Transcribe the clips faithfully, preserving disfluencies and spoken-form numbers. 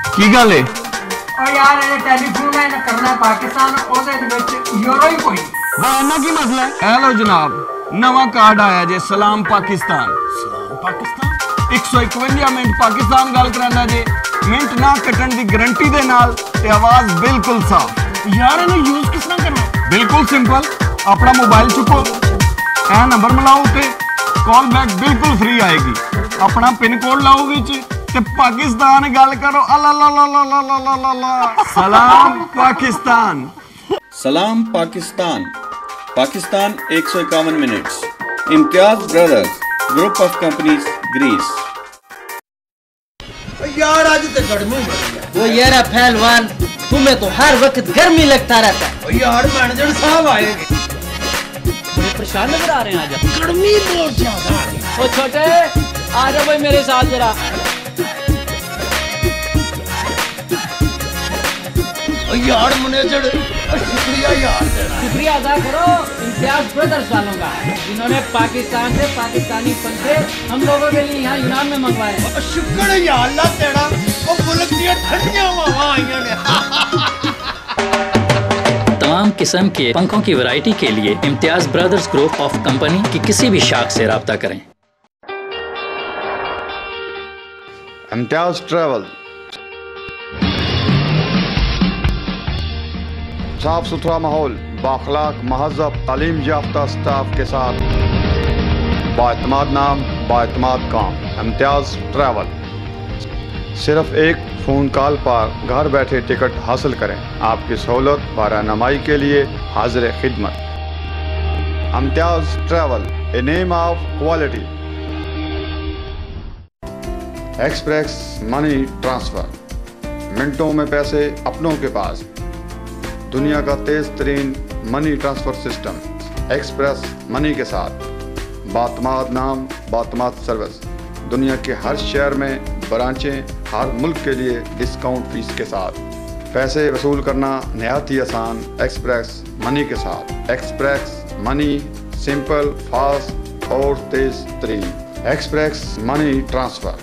की गल है? ओ यार ये टेलीफोन है ना करना पाकिस्तान ओदे विच यूरो ही कोई वाह इन्ना की मसला है? हेलो जनाब, नवा कार्ड आया जे सलाम पाकिस्तान। सलाम पाकिस्तान एक सौ इकवंजा मिनट पाकिस्तान गल करांदा जे, मिनट ना कटण दी गारंटी दे नाल ते आवाज बिल्कुल साफ। यार इन्हू यूज किस तरह करना? बिल्कुल सिंपल, अपना मोबाइल चुको, ए नंबर मिलाओ ते कॉल बैक बिल्कुल फ्री आएगी। अपना पिन कोड लाओ विच ते पाकिस्तान गल करो। अल्लाह ला ला ला ला ला ला ला सलाम पाकिस्तान। सलाम पाकिस्तान। पाकिस्तान एक सौ इक्यावन minutes. Imtiaz brothers, group of companies, Greece. यार आज तो गर्मी बढ़ वो यार पहलवान, तुम्हें तो हर वक्त गर्मी लगता रहता है। यार मैनेजर साहब आएंगे, बड़े परेशान नजर आ रहे हैं आज। गर्मी बहुत ज्यादा है। ओ छोटे आ जाओ भाई मेरे साथ जरा। यार मैनेजर शुक्रिया यार, शुक्रिया अदा करो इम्तियाज ब्रदर्स वालों का, जिन्होंने पाकिस्तान से पाकिस्तानी पंखे हम लोगों के लिए यहाँ यूनान में मंगवाए। शुक्र है यार अल्लाह तेरा, वो मुल्क दी ठंडियां हवावां आईयां ने। तमाम किस्म के पंखों की वैरायटी के लिए Imtiaz brothers group of company की किसी भी शाख से राब्ता करें। इम्तियाज ट्रैवल, साफ सुथरा माहौल, बाखलाक महज़ब तालीम याफ्ता स्टाफ के साथ बाएतमाद नाम बाएतमाद काम। इम्तियाज ट्रैवल। सिर्फ एक फ़ोन कॉल पर घर बैठे टिकट हासिल करें। आपकी सहूलत व रहनुमाई के लिए हाजिर खिदमत। Imtiaz travel, a name of quality. Express money transfer, मिनटों में पैसे अपनों के पास। दुनिया का तेज़ तरीन money transfer system express money के साथ। बातमाद नाम बातमाद सर्विस। दुनिया के हर शहर में ब्रांचें, हर मुल्क के लिए डिस्काउंट फीस के साथ। पैसे वसूल करना नहायत ही आसान एक्सप्रेस मनी के साथ। एक्सप्रेस मनी, सिंपल, फास्ट और तेज़ तरीन एक्सप्रेस मनी ट्रांसफ़र।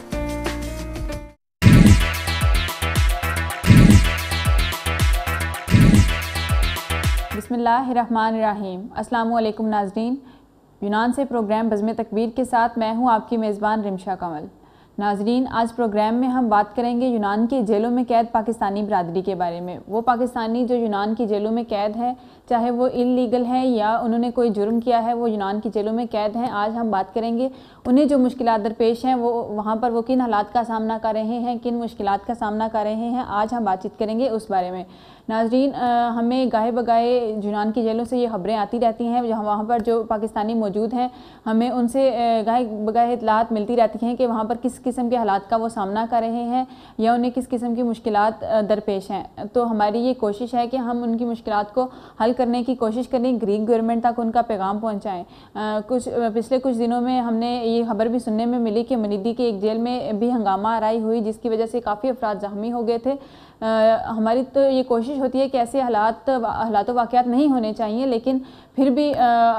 बिस्मिल्लाहिर्रहमानिर्रहीम। अस्सलाम वालेकुम नाज़रीन, यूनान से प्रोग्राम बज़्म तकबीर के साथ मैं हूं आपकी मेज़बान रिमशा कमल। नाज़रीन, आज प्रोग्राम में हम बात करेंगे यूनान के जेलों में कैद पाकिस्तानी बरादरी के बारे में। वो पाकिस्तानी जो यूनान की जेलों में कैद है, चाहे वो इल्लीगल है या उन्होंने कोई जुर्म किया है, वो यूनान की जेलों में कैद हैं। आज हम बात करेंगे उन्हें जो मुश्किलात दरपेश हैं, वो वहाँ पर वो किन हालात का सामना कर रहे हैं, किन मुश्किलात का सामना कर रहे हैं। आज हम बातचीत करेंगे उस बारे में। नाज़रीन, हमें गाहे बगाहे यूनान की जेलों से ये खबरें आती रहती हैं, जहाँ वहाँ पर जो पाकिस्तानी मौजूद हैं, हमें उनसे गाहे बगाहे इत्तलात मिलती रहती हैं कि वहाँ पर किस किस्म के हालात का वो सामना कर रहे हैं या उन्हें किस किस्म की मुश्किलात दरपेश हैं। तो हमारी ये कोशिश है कि हम उनकी मुश्किलात को हल करने की कोशिश करें, ग्रीक गवर्नमेंट तक उनका पैगाम पहुँचाएँ। कुछ पिछले कुछ दिनों में हमने ये खबर भी सुनने में मिली कि मनीदी की एक जेल में भी हंगामा आराई हुई, जिसकी वजह से काफ़ी अफराद ज़ख्मी हो गए थे। आ, हमारी तो ये कोशिश होती है कि ऐसे हालात हालात वाक़यात नहीं होने चाहिए, लेकिन फिर भी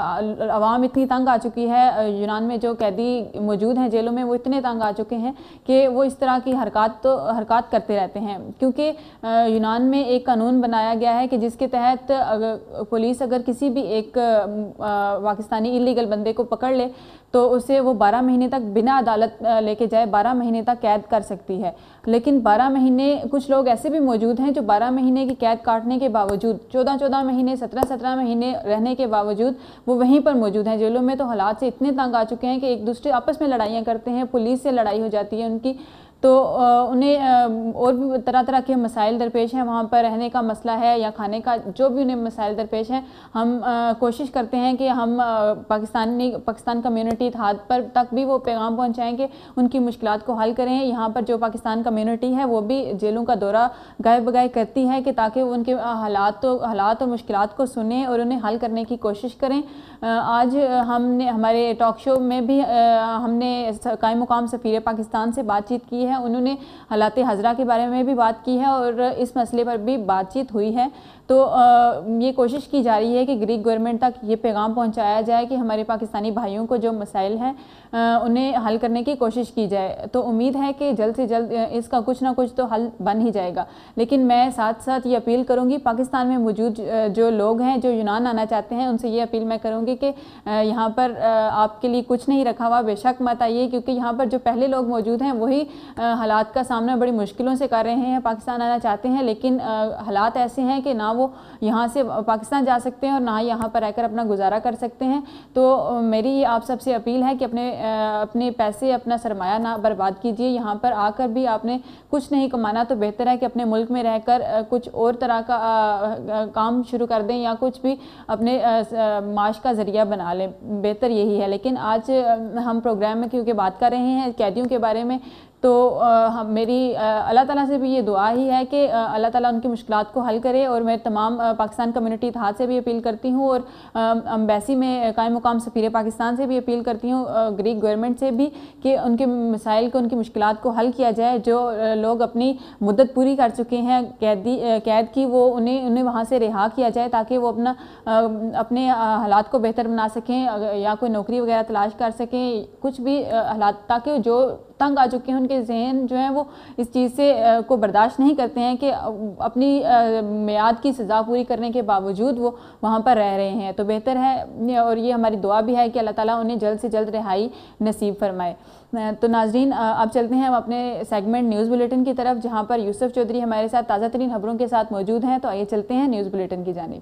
आवाम इतनी तंग आ चुकी है, यूनान में जो कैदी मौजूद हैं जेलों में वो इतने तंग आ चुके हैं कि वो इस तरह की हरकत तो हरकत करते रहते हैं। क्योंकि यूनान में एक कानून बनाया गया है कि जिसके तहत अगर पुलिस अगर किसी भी एक पाकिस्तानी इलीगल बंदे को पकड़ ले तो उसे वो बारह महीने तक बिना अदालत लेके जाए बारह महीने तक कैद कर सकती है। लेकिन बारह महीने कुछ लोग ऐसे भी मौजूद हैं जो बारह महीने की कैद काटने के बावजूद, चौदह चौदह महीने, सत्रह सत्रह महीने रहने के बावजूद वो वहीं पर मौजूद हैं जेलों में। तो हालात से इतने तंग आ चुके हैं कि एक दूसरे आपस में लड़ाइयाँ करते हैं, पुलिस से लड़ाई हो जाती है उनकी। तो उन्हें और भी तरह तरह के मसाइल दरपेश हैं, वहाँ पर रहने का मसला है या खाने का, जो भी उन्हें मसाइल दरपेश हैं, हम कोशिश करते हैं कि हम पाकिस्तानी पाकिस्तान कम्युनिटी इत्तेहाद पर तक भी वो पैगाम पहुँचाएँ कि उनकी मुश्किलात को हल करें। यहाँ पर जो पाकिस्तान कम्युनिटी है वो भी जेलों का दौरा गाए बगाए करती है कि ताकि उनके हालात तो हालात और मुश्किलात को सुने और उन्हें हल करने की कोशिश करें। आज हमने हमारे टॉक शो में भी हमने कायम मुकाम सफ़ीर पाकिस्तान से बातचीत की है। उन्होंने हालात हज़रा के बारे में भी बात की है और इस मसले पर भी बातचीत हुई है। तो ये कोशिश की जा रही है कि ग्रीक गवर्नमेंट तक ये पैगाम पहुंचाया जाए कि हमारे पाकिस्तानी भाइयों को जो मसाइल हैं उन्हें हल करने की कोशिश की जाए। तो उम्मीद है कि जल्द से जल्द इसका कुछ ना कुछ तो हल बन ही जाएगा। लेकिन मैं साथ साथ ये अपील करूंगी पाकिस्तान में मौजूद जो लोग हैं जो यूनान आना चाहते हैं उनसे ये अपील मैं करूंगी कि यहाँ पर आपके लिए कुछ नहीं रखा हुआ, बेशक मत आइए, क्योंकि यहाँ पर जो पहले लोग मौजूद हैं वही हालात का सामना बड़ी मुश्किलों से कर रहे हैं। पाकिस्तान आना चाहते हैं लेकिन हालात ऐसे हैं कि ना वो यहाँ से पाकिस्तान जा सकते हैं और ना यहाँ पर रहकर अपना गुजारा कर सकते हैं। तो मेरी आप सबसे अपील है कि अपने अपने पैसे, अपना सरमाया ना बर्बाद कीजिए। यहाँ पर आकर भी आपने कुछ नहीं कमाना तो बेहतर है कि अपने मुल्क में रहकर कुछ और तरह का काम शुरू कर दें या कुछ भी अपने माश का ज़रिया बना लें, बेहतर यही है। लेकिन आज हम प्रोग्राम में क्योंकि बात कर रहे हैं कैदियों के बारे में, तो हम मेरी अल्लाह ताला से भी ये दुआ ही है कि अल्लाह ताला उनकी मुश्किलात को हल करे। और मैं तमाम पाकिस्तान कम्युनिटी इत्तेहाद से भी अपील करती हूँ और अम्बेसी में कायम मुकाम सफ़ीर पाकिस्तान से भी अपील करती हूँ, ग्रीक गवर्नमेंट से भी, कि उनके मसाइल को, उनकी मुश्किलात को हल किया जाए। जो लोग अपनी मुद्दत पूरी कर चुके हैं कैदी कैद की, वो उन्हें उन्हें वहाँ से रिहा किया जाए ताकि वो अपना अपने हालात को बेहतर बना सकें या कोई नौकरी वगैरह तलाश कर सकें, कुछ भी हालात, ताकि जो तंग आ चुके हैं उनके जहन जो है वो इस चीज़ से को बर्दाश्त नहीं करते हैं कि अपनी मियाद की सज़ा पूरी करने के बावजूद वो वहाँ पर रह रहे हैं। तो बेहतर है और ये हमारी दुआ भी है कि अल्लाह ताला उन्हें जल्द से जल्द रिहाई नसीब फरमाए। तो नाजरीन, अब चलते हैं हम अपने सेगमेंट न्यूज़ बुलेटिन की तरफ, जहाँ पर यूसुफ चौधरी हमारे साथ ताज़ा तरीन खबरों के साथ मौजूद हैं। तो आइए चलते हैं न्यूज़ बुलेटिन की जानिब।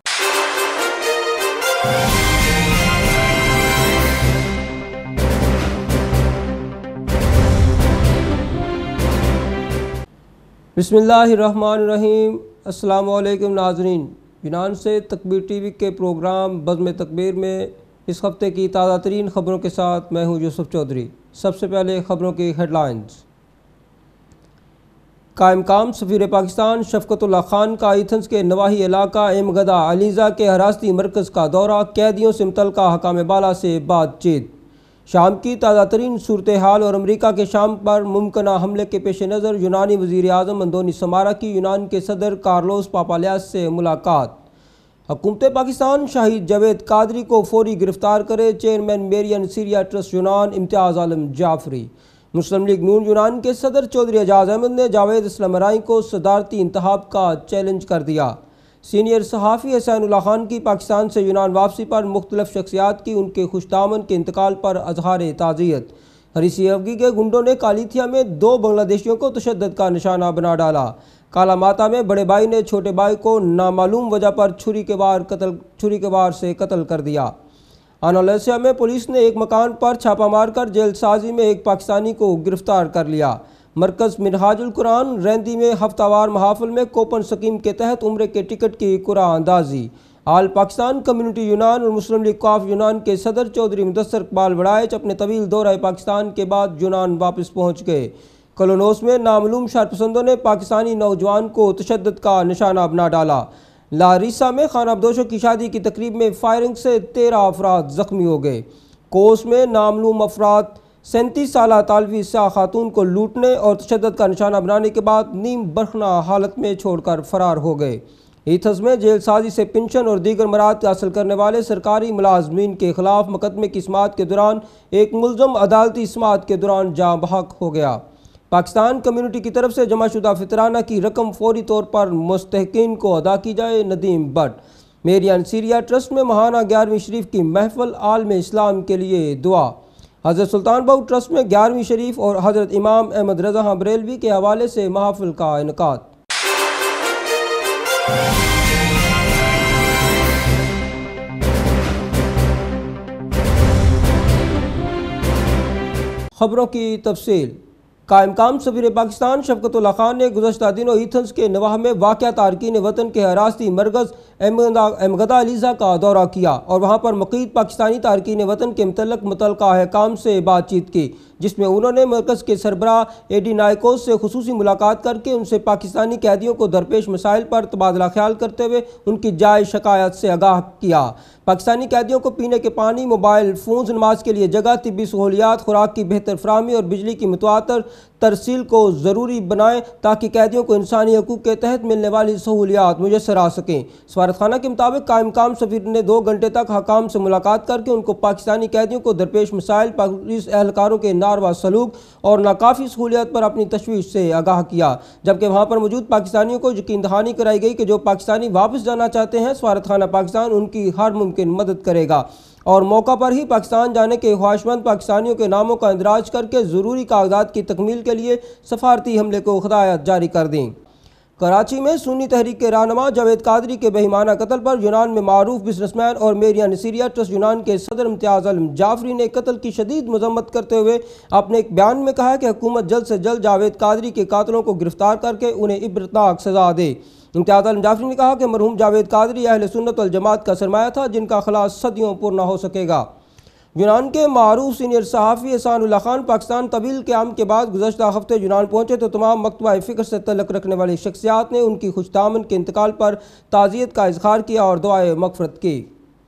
बिस्मिल्लाहिर्रहमानिर्रहीम। अस्सलाम वालेकुम नाजरीन, यूनान से तकबीर टीवी के प्रोग्राम बज़्म तकबीर में इस हफ्ते की ताज़ा तरीन ख़बरों के साथ मैं हूं यूसुफ चौधरी। सबसे पहले ख़बरों की हेडलाइंस। कायमकाम सफ़ीर पाकिस्तान शफ़क़तुल्लाह खान का एथेंस के नवाही इलाका एमगदा अलीज़ा के हरासती मरकज़ का दौरा, कैदियों से मुतल्लिक़ा हकाम बाला से बातचीत। शाम की ताज़ा तरीन सूरत हाल और अमरीका के शाम पर मुमकिना हमले के पेश नज़र यूनानी वज़ीर आज़म अंदोनी समारा की यूनान के सदर कार्लोस पापालियास से मुलाकात। हुकूमत पाकिस्तान शाहिद जावेद कादरी को फौरी गिरफ्तार करे, चेयरमैन मेरियन सीरिया ट्रस्ट यूनान इम्तियाज़ आलम जाफरी। मुस्लिम लीग नून यूनान के सदर चौधरी एजाज अहमद ने जावेद इस्लाम राई को सदारती इंतखाब का चैलेंज कर दिया। सीनियर सहाफ़ी हसैनुल्लाह खान की पाकिस्तान से यूनान वापसी पर मुख्तलिफ शख्सियात की उनके खुशदामन के इंतकाल पर अजहार ताज़ियत। हरीसी अफगी के गुंडों ने कालीथिया में दो बांग्लादेशियों को तशद्दुद का निशाना बना डाला। काला माता में बड़े भाई ने छोटे भाई को नामालूम वजह पर छुरी के वार कत्ल छुरी के वार से कत्ल कर दिया। अनालेसिया में पुलिस ने एक मकान पर छापा मारकर जेलसाजी में एक पाकिस्तानी को गिरफ्तार कर लिया। मरकज़ मिनहाजुल कुरान रैंदी में हफ्तावार महाफिल में कोपन स्कीम के तहत उम्रे के टिकट की कुरा अंदाजी। आल पाकिस्तान कम्युनिटी यूनान और मुस्लिम लीग कॉफ यूनान के सदर चौधरी मुदस्सर इकबाल वड़ाइच अपने तवील दौरे पाकिस्तान के बाद यूनान वापस पहुँच गए। कोलोनोस में नामालूम शरपसंदों ने पाकिस्तानी नौजवान को तशद्दुद का निशाना बना डाला। लारिसा में खानाबदोशों की शादी की तकरीब में फायरिंग से तेरह अफराद जख्मी हो गए। कोस में नामालूम अफराद सैंतीस साल तालवी शाह खातून को लूटने और तशद्दुद का निशाना बनाने के बाद नीम बरखना हालत में छोड़कर फरार हो गए। एथस में जेलसाजी से पेंशन और दीगर मराहत हासिल करने वाले सरकारी मुलाजमीन के खिलाफ मुकदमे की समाअत के दौरान एक मुलजम अदालती समाअत के दौरान जाँ बहक हो गया। पाकिस्तान कम्युनिटी की तरफ से जमाशुदा फितराना की रकम फौरी तौर पर मुस्तहकीन को अदा की जाए, नदीम भट्ट। मेरियन सीरिया ट्रस्ट में महाना ग्यारहवीं शरीफ की महफिल, आलम इस्लाम के लिए दुआ। हज़रत सुल्तान बाहू ट्रस्ट में ग्यारहवीं शरीफ और हज़रत इमाम अहमद रज़ा बरेलवी के हवाले से महफिल का इनकाद। खबरों की तफसील। कायमकाम सफ़ीर पाकिस्तान शफ़क़तुल्लाह खान ने गुज़श्ता दिनों एथेंस के नवाह में वाक़या तारकीन वतन के हरासती मरकज़ एमगदा अलीज़ा का दौरा किया और वहाँ पर मुक़ीद पाकिस्तानी तारकीन वतन के मुतल्लिक़ मुतल्लिक़ा अहकाम से बातचीत की, जिसमें उन्होंने मरकज़ के सरबराह एडी नाइकोस से खुसूसी मुलाकात करके उनसे पाकिस्तानी कैदियों को दरपेश मसाइल पर तबादला ख्याल करते हुए उनकी जायज़ शिकायत से आगाह किया। पाकिस्तानी कैदियों को पीने के पानी, मोबाइल फ़ोन, नमाज के लिए जगह, तिब्बी सहूलियात, खुराक की बेहतर फराहमी और बिजली की मुतवातर तरसील को ज़रूरी बनाएं ताकि कैदियों को इंसानी हकूक़ के तहत मिलने वाली सहूलियात मुयसर आ सकें। सफारत खाना के मुताबिक कायम काम सफ़ीर ने दो घंटे तक हकाम से मुलाकात करके उनको पाकिस्तानी कैदियों को दरपेश मसाइल, पुलिस एहलकारों के नारवा सलूक और नाकाफ़ी सहूलियात पर अपनी तशवीश से आगाह किया, जबकि वहाँ पर मौजूद पाकिस्तानियों को यकीन दहानी कराई गई कि जो पाकिस्तानी वापस जाना चाहते हैं सफारत खाना पाकिस्तान उनकी हर मुमकिन मदद करेगा और मौका पर ही पाकिस्तान जाने के ख्वाहिशमंद पाकिस्तानियों के नामों का इंदराज करके ज़रूरी कागजात की तकमील के लिए सफारती हमले को हिदायत जारी कर दी। कराची में सुन्नी तहरीक के रहनुमा जावेद कादरी के बेईमाना कत्ल पर यूनान में मारूफ बिजनेसमैन और मेरिया नसीरिया ट्रस्ट यूनान के सदर इम्तियाज़ आलम जाफरी ने कत्ल की शदीद मजम्मत करते हुए अपने एक बयान में कहा कि हुकूमत जल्द से जल्द जावेद कादरी के कातलों को गिरफ्तार करके उन्हें इबरतनाक सजा दे। इम्तियाज़ आलम जाफरी ने कहा कि मरहूम जावेद कादरी अहले सुन्नत वल जमात का सरमाया था जिनका खलास सदियों पूर्ण न हो सकेगा। यूनान के मारूफ सीनियर सहाफ़ी एहसानुल्लाह खान पाकिस्तान तवील क़याम के बाद गुज़श्ता हफ्ते यूनान पहुँचे तो तमाम मकतबा फ़िक्र से तल्लुक़ रखने वाली शख्सियात ने उनकी खुशदामन के इंतकाल पर ताज़ियत का इज़हार किया और दुआए मग़फ़िरत की।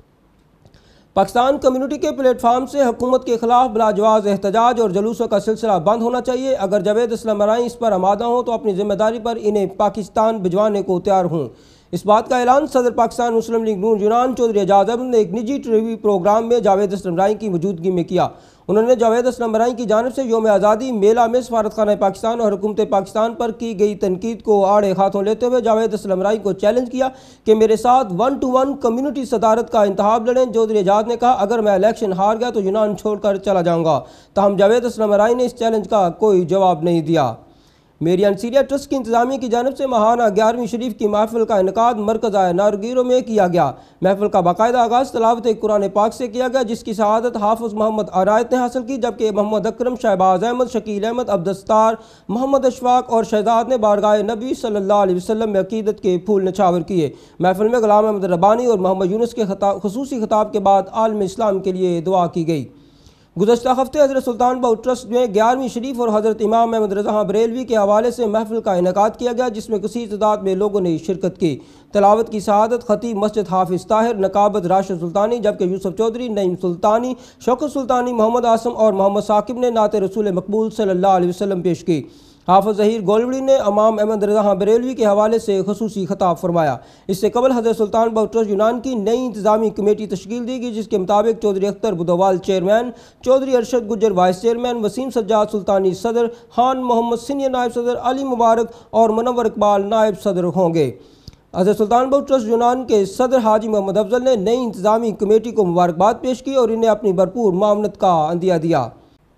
पाकिस्तान कम्युनिटी के प्लेटफार्म से हुकूमत के खिलाफ बिलाजवाज़ एहतजाज और जलूसों का सिलसिला बंद होना चाहिए। अगर जावेद असलम मराई इस पर आमादा हों तो अपनी जिम्मेदारी पर इन्हें पाकिस्तान भिजवाने को तैयार हों। इस बात का ऐलान सदर पाकिस्तान मुस्लिम लीग नून यूनान चौधरी एजाज अहमद ने एक निजी टीवी प्रोग्राम में जावेद असलम मराई की मौजूदगी में किया। उन्होंने जावेद असलम मराई की जानिब से यौम आज़ादी मेला में सफारत खाना पाकिस्तान और हुकूमत पाकिस्तान पर की गई तनकीद को आड़े हाथों लेते हुए जावेद असलम मराई को चैलेंज किया कि मेरे साथ वन टू वन कम्युनिटी सदारत का इंतखाब लड़ें। चौधरी एजाज ने कहा अगर मैं इलेक्शन हार गया तो यूनान छोड़कर चला जाऊँगा। ताहम जावेद असलम मराई ने इस चैलेंज का कोई जवाब नहीं दिया। मेरिया नसीरिया ट्रस्ट की इंतजामिया की जानब से महाना ग्यारहवीं शरीफ की महफिल का इनकाद मरकज़ नारगीरों में किया गया। महफिल का बाकायदा आगाज़ तलावत कुरान पाक से किया गया जिसकी शहादत हाफिज़ मोहम्मद अनायत ने हासिल की, जबकि मोहम्मद अकरम, शहबाज अहमद, शकील अहमद, अब्दुस्तार, मोहम्मद अशफाक और शहजाद ने बारगाह नबी सल्लल्लाहु अलैहि वसल्लम में अकीदत के फूल नछावर किए। महफिल में गुलाम अहमद रब्बानी और मोहम्मद यूनुस के खुसूसी खिताब के बाद आलम इस्लाम के लिए दुआ की गई। गुज़श्ता हफ्ते हज़रत सुल्तान बाहू ट्रस्ट में ग्यारहवीं शरीफ और हज़रत इमाम अहमद रज़ा बरेलवी के हवाले से महफिल का इनेकाद किया गया जिसमें कसीर तादाद में लोगों ने शिरकत की। तलावत की शहादत खतीब मस्जिद हाफिज़ ताहिर, नकाबत राशिद सुल्तानी, जबकि यूसुफ चौधरी, नईम सुल्तानी, शौकत सुल्तानी, मोहम्मद आसम और मोहम्मद साकिब ने नाते रसूल मकबूल सल्लल्लाहु अलैहि वसल्लम पेश की। हाफिज़ ज़हीर गोलवड़ी ने इमाम अहमद रज़ा बरेलवी के हवाले से खुसूसी खिताब फरमाया। इससे कबल हज़रत सुल्तान बाहू ट्रस्ट यूनान की नई इंतजामी कमेटी तश्कील दी गई जिसके मुताबिक Chaudhry Akhtar Budwal chairman, Chaudhry Arshad Gujjar vice chairman, Waseem Sajjad Sultani सदर, खान मोहम्मद सीनियर नायब सदर, अली मुबारक और मुनव्वर इकबाल नायब सदर होंगे। हज़रत सुल्तान बाहू ट्रस्ट यूनान के सदर हाजी मोहम्मद अफजल ने नई इंतजामी कमेटी को मुबारकबाद पेश की और इन्हें अपनी भरपूर मामनत का अंदिया दिया।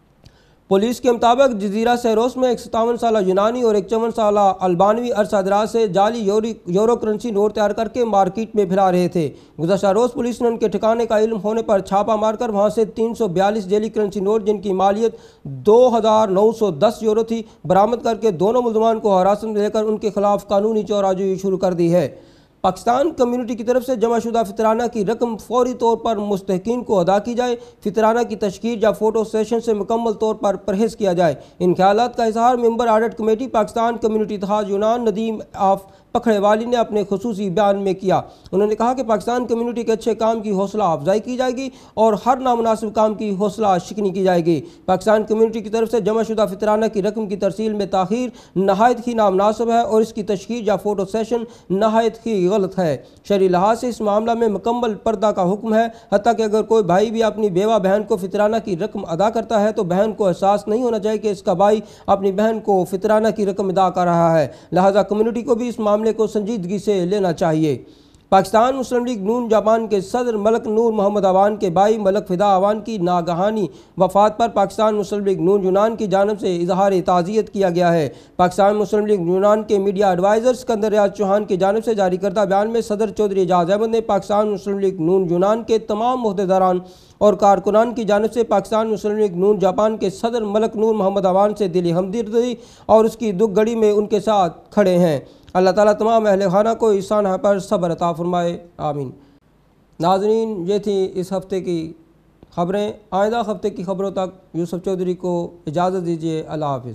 पुलिस के मुताबिक जजीरा सहरोस में एक सतावन साल यूनानी और एक चौवन साल अल्बानवी अरसा दराज से जाली यूरो करेंसी नोट तैयार करके मार्केट में फिरा रहे थे। गुज़श्ता रोज़ पुलिस ने उनके ठिकाने का इल्म होने पर छापा मारकर वहां से तीन सौ बयालीस जेली करेंसी नोट जिनकी मालियत दो हज़ार नौ सौ दस यूरो थी बरामद करके दोनों मुलजमान को हिरासत में लेकर उनके खिलाफ कानूनी चौराजोई शुरू कर दी है। पाकिस्तान कम्युनिटी की तरफ से जमाशुदा फितराना की रकम फौरी तौर पर मुस्तहिकीन को अदा की जाए। फितराना की तशकील या फ़ोटो सेशन से मुकम्मल तौर पर परहेज़ किया जाए। इन ख्यालात का इजहार member audit committee Pakistan community इत्तेहाद यूनान नदीम आफ पखड़ेवाली ने अपने खुसूसी बयान में किया। उन्होंने कहा कि पाकिस्तान कम्युनिटी के अच्छे काम की हौसला अफजाई की जाएगी और हर नामुनासिब काम की हौसला शिकनी की जाएगी। पाकिस्तान कम्युनिटी की तरफ से जमाशुदा फितराना की रकम की तरसील में ताख़ीर नहायत ही नामुनासिब है और इसकी तशकील या फ़ोटो सेशन नहायत ही गलत है। शरई लिहाज से इस मामला में मुकम्मल पर्दा का हुक्म है। हत्ता कि अगर कोई भाई भी अपनी बेवा बहन को फितराना की रकम अदा करता है तो बहन को एहसास नहीं होना चाहिए कि इसका भाई अपनी बहन को फितराना की रकम अदा कर रहा है। लिहाजा कम्युनिटी को भी इस मामले को संजीदगी से लेना चाहिए। पाकिस्तान मुस्लिम लीग नून जापान के सदर मलक नूर मोहम्मद अवान के भाई मलक फिदा अवान की नागहानी वफात पर पाकिस्तान मुस्लिम लीग नून यूनान की जानब से इजहार ताज़ियत किया गया है। पाकिस्तान मुस्लिम लीग यूनान के मीडिया एडवाइज़र सिकंदर रियाज चौहान की जानब से जारी करदा बयान में सदर चौधरी एजाज अहमद ने पाकिस्तान मुस्लिम लीग नून यूनान के तमाम ओहदेदारान और कारकुनान की जानब से पाकिस्तान मुस्लिम लीग नून जापान के सदर मलक नूर मोहम्मद अवान से दिली हमदर्दी और उसकी दुख घड़ी में उनके साथ खड़े हैं। अल्लाह ताला तमाम अहले खाना को इस सानहा पर सब्र अता फरमाए, आमीन। नाज़रीन, ये थी इस हफ्ते की खबरें। आइंदा हफ्ते की खबरों तक यूसुफ चौधरी को इजाज़त दीजिए। अल्लाह हाफिज़।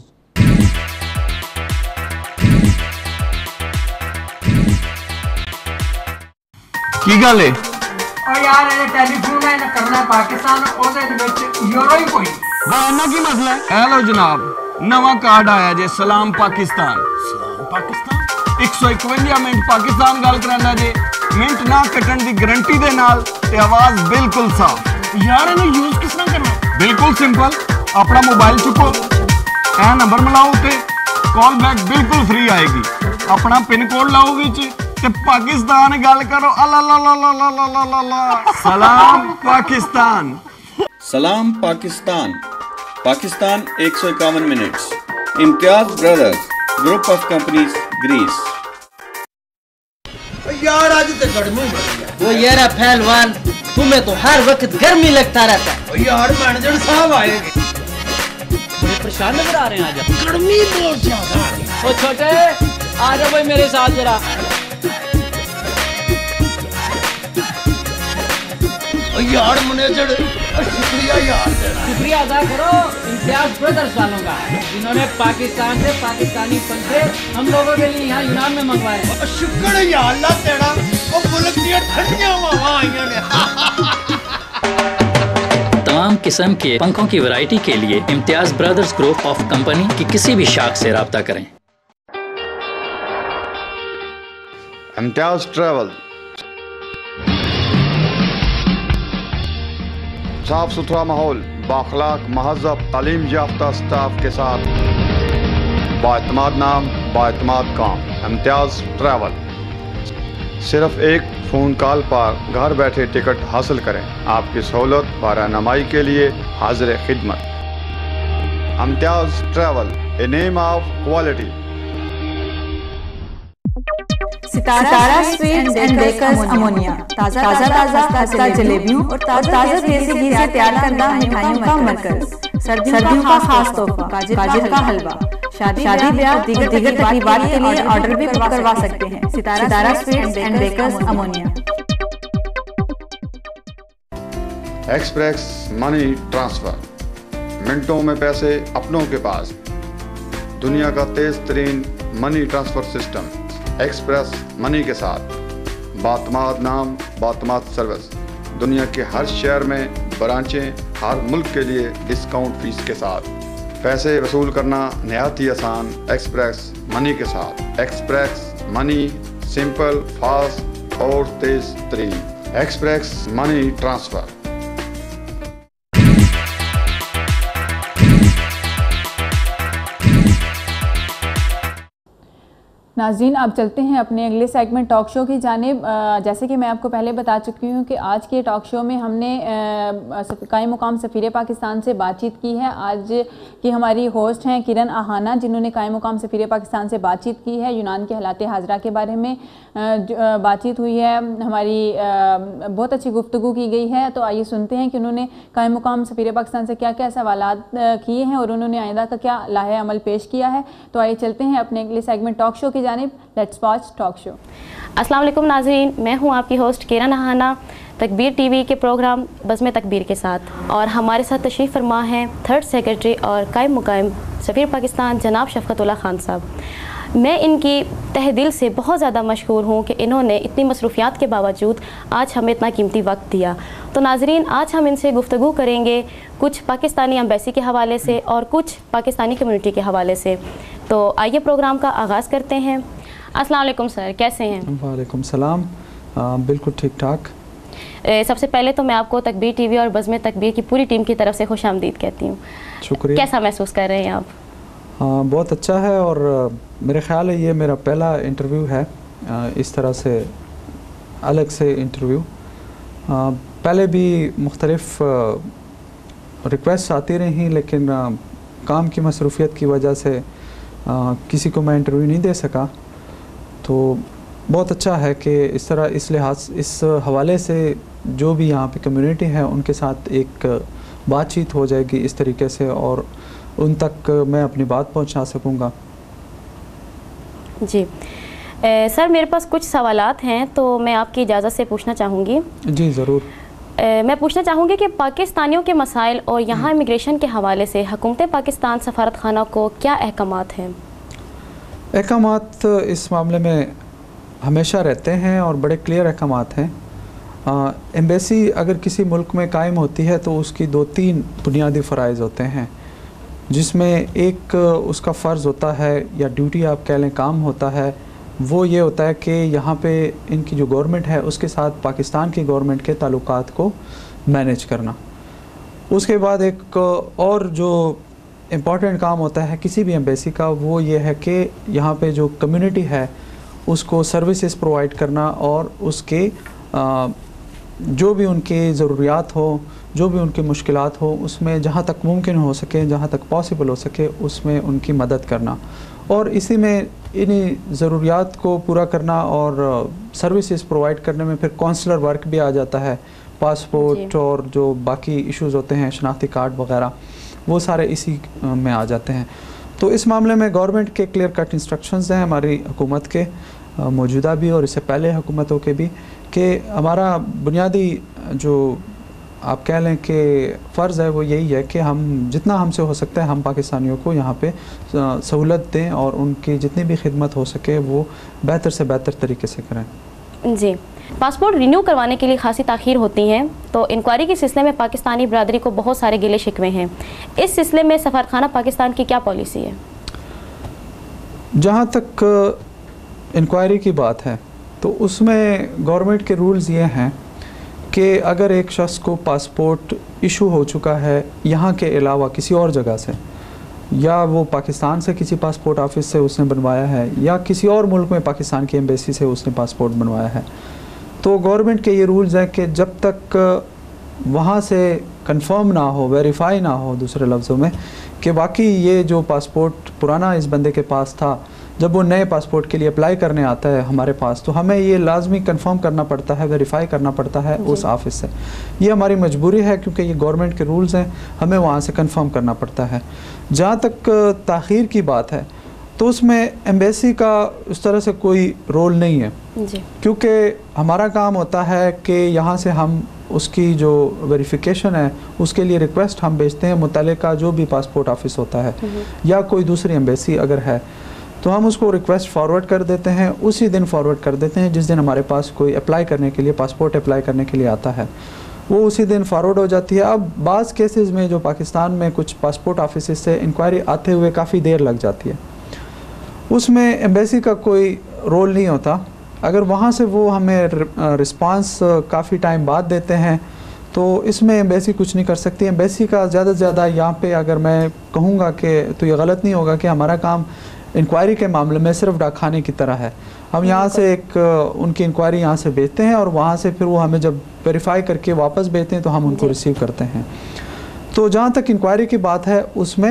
की गल है और यार ये टेलीफोन है करना पाकिस्तान ओदे विच यूरो ही कोई बाना की मसला है। हेलो जनाब, नवा कार्ड आया जे सलाम पाकिस्तान। सलाम पाकिस्तान एक सौ इकवंजा मिनट पाकिस्तान गल करांदा जे, मिनट ना कटण दी गारंटी दे नाल ते आवाज बिल्कुल साफ। यार इन्हें यूज किस तरह करना? बिल्कुल सिंपल, अपना मोबाइल चुको, ए नंबर मिलाओ ते कॉल बैक बिल्कुल फ्री आएगी। अपना पिन कोड लाओ विच ते पाकिस्तान गल करो। अला ला ला ला ला ला ला ला ला। सलाम पाकिस्तान। सलाम पाकिस्तान पाकिस्तान एक सौ इक्यावन minutes. Imtiaz brothers group of companies Greece. यार आज तो गर्मी बढ़ गया। वो यार पहलवान, तुम्हें तो हर वक्त गर्मी लगता रहता है। यार मैनेजर साहब आएंगे, बड़े परेशान नजर आ रहे हैं आज। गर्मी बहुत ज्यादा है। ओ छोटे, आ जाओ भाई मेरे साथ जरा। यार मैनेजर शुक्रिया यार, शुक्रिया अदा करो इम्तियाज ब्रदर्स वालों का, जिन्होंने पाकिस्तान से पाकिस्तानी पंखे हम लोगों के लिए यहाँ यूनान में मंगवाए। शुक्र है यार अल्लाह तेरा, वो मुल्क दी ठंडियां हवावां आईयां ने। तमाम किस्म के पंखों की वैरायटी के लिए Imtiaz brothers group of company की किसी भी शाख से राब्ता करें। इम्तियाज ट्रैवल साफ सुथरा माहौल, बाखलाक महज़ब तालीम याफ्ता स्टाफ के साथ बाएतमाद नाम बाएतमाद काम। इम्तियाज ट्रैवल। सिर्फ एक फ़ोन कॉल पर घर बैठे टिकट हासिल करें। आपकी सहूलत व रहनुमाई के लिए हाजिर खिदमत। Imtiaz travel, a name of quality. Sitara Sweets and Bakers Omonia ताज़ा ताज़ा खस्ता जलेबियों और ताज़ा देसी घी से तैयार करदा मिठाइयों का मरकज। सर्दियों का खास तोहफा गाजर का हलवा। शादी ब्याह दीगर तकरीबात के लिए ऑर्डर भी करवा सकते हैं। Sitara Sweets and Bakers Omonia. Express Money Transfer, मिनटों में पैसे अपनों के पास। दुनिया का तेज तरीन money transfer system express money के साथ। बातमाद नाम बातमाद सर्विस। दुनिया के हर शहर में ब्रांचें, हर मुल्क के लिए डिस्काउंट फीस के साथ। पैसे वसूल करना नहायत ही आसान एक्सप्रेस मनी के साथ। एक्सप्रेस मनी सिंपल, फास्ट और तेज तरीन। Express Money Transfer. नाज़रीन, अब चलते हैं अपने अगले सेगमेंट टॉक शो की जानिब। जैसे कि मैं आपको पहले बता चुकी हूँ कि आज के टॉक शो में हमने कायम मुकाम सफ़ीर पाकिस्तान से बातचीत की है। आज की हमारी होस्ट हैं किरण आहाना, जिन्होंने कायम मुकाम सफ़ीर पाकिस्तान से बातचीत की है। यूनान के हालात हाजरा के बारे में बातचीत हुई है हमारी, बहुत अच्छी गुफ्तगू की गई है। तो आइए सुनते हैं कि उन्होंने कायम मुकाम सफ़ीर पाकिस्तान से क्या क्या सवालात किए हैं और उन्होंने आइंदा का क्या लाहे अमल पेश किया है। तो आइए चलते हैं अपने अगले सेगमेंट टॉक शो की जानिब। Let's watch talk show. अस्सलाम वालेकुम नाज़रीन, मैं हूं आपकी होस्ट किरण आहाना तकबीर टीवी के प्रोग्राम बज़्म तकबीर के साथ। और हमारे साथ तशरीफ़ फरमा हैं थर्ड सेक्रेटरी और कायम मुकाम सफ़ीर पाकिस्तान जनाब शफ़क़तुल्लाह खान साहब। मैं इनकी तहे दिल से बहुत ज़्यादा मशकूर हूँ कि इन्होंने इतनी मसरूफ़ियात के बावजूद आज हमें इतना कीमती वक्त दिया। तो नाज़रीन, आज हम इनसे गुफ्तगू करेंगे कुछ पाकिस्तानी एम्बेसी के हवाले से और कुछ पाकिस्तानी कम्युनिटी के हवाले से। तो आइए प्रोग्राम का आगाज़ करते हैं। अस्सलाम वालेकुम सर, कैसे हैं? वालेकुम सलाम, बिल्कुल ठीक ठाक। सबसे पहले तो मैं आपको तकबीर टीवी और बज़्म तकबीर की पूरी टीम की तरफ से खुशामदीद कहती हूँ। शुक्रिया। कैसा महसूस कर रहे हैं आप? हाँ, बहुत अच्छा है और मेरे ख्याल है ये मेरा पहला इंटरव्यू है इस तरह से, अलग से इंटरव्यू। पहले भी मुख्तलिफ रिक्वेस्ट आती रही, लेकिन काम की मसरूफियत की वजह से किसी को मैं इंटरव्यू नहीं दे सका। तो बहुत अच्छा है कि इस तरह इस लिहाज इस हवाले से जो भी यहाँ पे कम्युनिटी है उनके साथ एक बातचीत हो जाएगी इस तरीके से, और उन तक मैं अपनी बात पहुँचा सकूँगा। जी ए, सर, मेरे पास कुछ सवालात हैं तो मैं आपकी इजाज़त से पूछना चाहूँगी। जी ज़रूर। ए, मैं पूछना चाहूँगी कि पाकिस्तानियों के मसाइल और यहाँ इमिग्रेशन के हवाले से हुकूमत पाकिस्तान सफारत खाना को क्या अहकामात हैं? अहकामात इस मामले में हमेशा रहते हैं और बड़े क्लियर अहकामात हैं। एम्बेसी अगर किसी मुल्क में कायम होती है तो उसकी दो तीन बुनियादी फ़राइज़ होते हैं। जिसमें एक उसका फ़र्ज़ होता है या ड्यूटी आप कह लें, काम होता है, वो ये होता है कि यहाँ पे इनकी जो गवर्नमेंट है उसके साथ पाकिस्तान की गवर्नमेंट के ताल्लुकात को मैनेज करना। उसके बाद एक और जो इम्पॉर्टेंट काम होता है किसी भी एम्बेसी का, वो ये है कि यहाँ पे जो कम्युनिटी है उसको सर्विसेज प्रोवाइड करना और उसके आ, जो भी उनकी ज़रूरियात हो, जो भी उनकी मुश्किलात हो, उसमें जहाँ तक मुमकिन हो सके, जहाँ तक पॉसिबल हो सके, उसमें उनकी मदद करना। और इसी में इन्हीं ज़रूरियात को पूरा करना और सर्विसेज प्रोवाइड करने में फिर काउंसलर वर्क भी आ जाता है, पासपोर्ट और जो बाकी इश्यूज़ होते हैं, शनाख्ती कार्ड वगैरह, वो सारे इसी में आ जाते हैं। तो इस मामले में गवर्नमेंट के क्लियर कट इंस्ट्रक्शंस हैं, हमारी हुकूमत के मौजूदा भी और इससे पहले हुकूमतों के भी, कि हमारा बुनियादी जो आप कह लें कि फ़र्ज़ है वो यही है कि हम जितना हमसे हो सकता है हम पाकिस्तानियों को यहाँ पे सहूलत दें और उनकी जितनी भी खिदमत हो सके वो बेहतर से बेहतर तरीके से करें। जी, पासपोर्ट रिन्यू करवाने के लिए खासी ताख़ीर होती हैं, तो इंक्वायरी के सिलसिले में पाकिस्तानी बरादरी को बहुत सारे गिले शिकवे हैं। इस सिलसिले में सफ़ारखाना पाकिस्तान की क्या पॉलिसी है? जहाँ तक इंक्वायरी की बात है तो उसमें गवर्नमेंट के रूल्स ये हैं कि अगर एक शख्स को पासपोर्ट इशू हो चुका है यहाँ के अलावा किसी और जगह से, या वो पाकिस्तान से किसी पासपोर्ट ऑफिस से उसने बनवाया है या किसी और मुल्क में पाकिस्तान की एम्बेसी से उसने पासपोर्ट बनवाया है, तो गवर्नमेंट के ये रूल्स हैं कि जब तक वहाँ से कंफर्म ना हो, वेरीफाई ना हो दूसरे लफ्ज़ों में, कि वाकई ये जो पासपोर्ट पुराना इस बंदे के पास था, जब वो नए पासपोर्ट के लिए अप्लाई करने आता है हमारे पास, तो हमें ये लाजमी कंफर्म करना पड़ता है, वेरीफाई करना पड़ता है उस ऑफिस से। ये हमारी मजबूरी है क्योंकि ये गवर्नमेंट के रूल्स हैं, हमें वहाँ से कंफर्म करना पड़ता है। जहाँ तक ताख़ीर की बात है तो उसमें एम्बेसी का उस तरह से कोई रोल नहीं है, क्योंकि हमारा काम होता है कि यहाँ से हम उसकी जो वेरिफिकेशन है उसके लिए रिक्वेस्ट हम भेजते हैं मुतल्लिका जो भी पासपोर्ट ऑफिस होता है या कोई दूसरी एम्बेसी अगर है, तो हम उसको रिक्वेस्ट फॉरवर्ड कर देते हैं, उसी दिन फॉरवर्ड कर देते हैं जिस दिन हमारे पास कोई अप्लाई करने के लिए, पासपोर्ट अप्लाई करने के लिए आता है, वो उसी दिन फॉरवर्ड हो जाती है। अब बाज़ केसेस में जो पाकिस्तान में कुछ पासपोर्ट ऑफिस से इंक्वायरी आते हुए काफ़ी देर लग जाती है, उसमें एम्बेसी का कोई रोल नहीं होता। अगर वहाँ से वो हमें रिस्पांस काफ़ी टाइम बाद देते हैं तो इसमें एम्बेसी कुछ नहीं कर सकती। एम्बेसी का ज़्यादा से ज़्यादा यहाँ पे अगर मैं कहूँगा कि तो ये गलत नहीं होगा कि हमारा काम इंक्वायरी के मामले में सिर्फ डाकखाने की तरह है। हम यहाँ से एक उनकी इंक्वायरी यहाँ से भेजते हैं और वहाँ से फिर वो हमें जब वेरीफाई करके वापस भेजते हैं तो हम उनको रिसीव करते हैं। तो जहाँ तक इंक्वायरी की बात है उसमें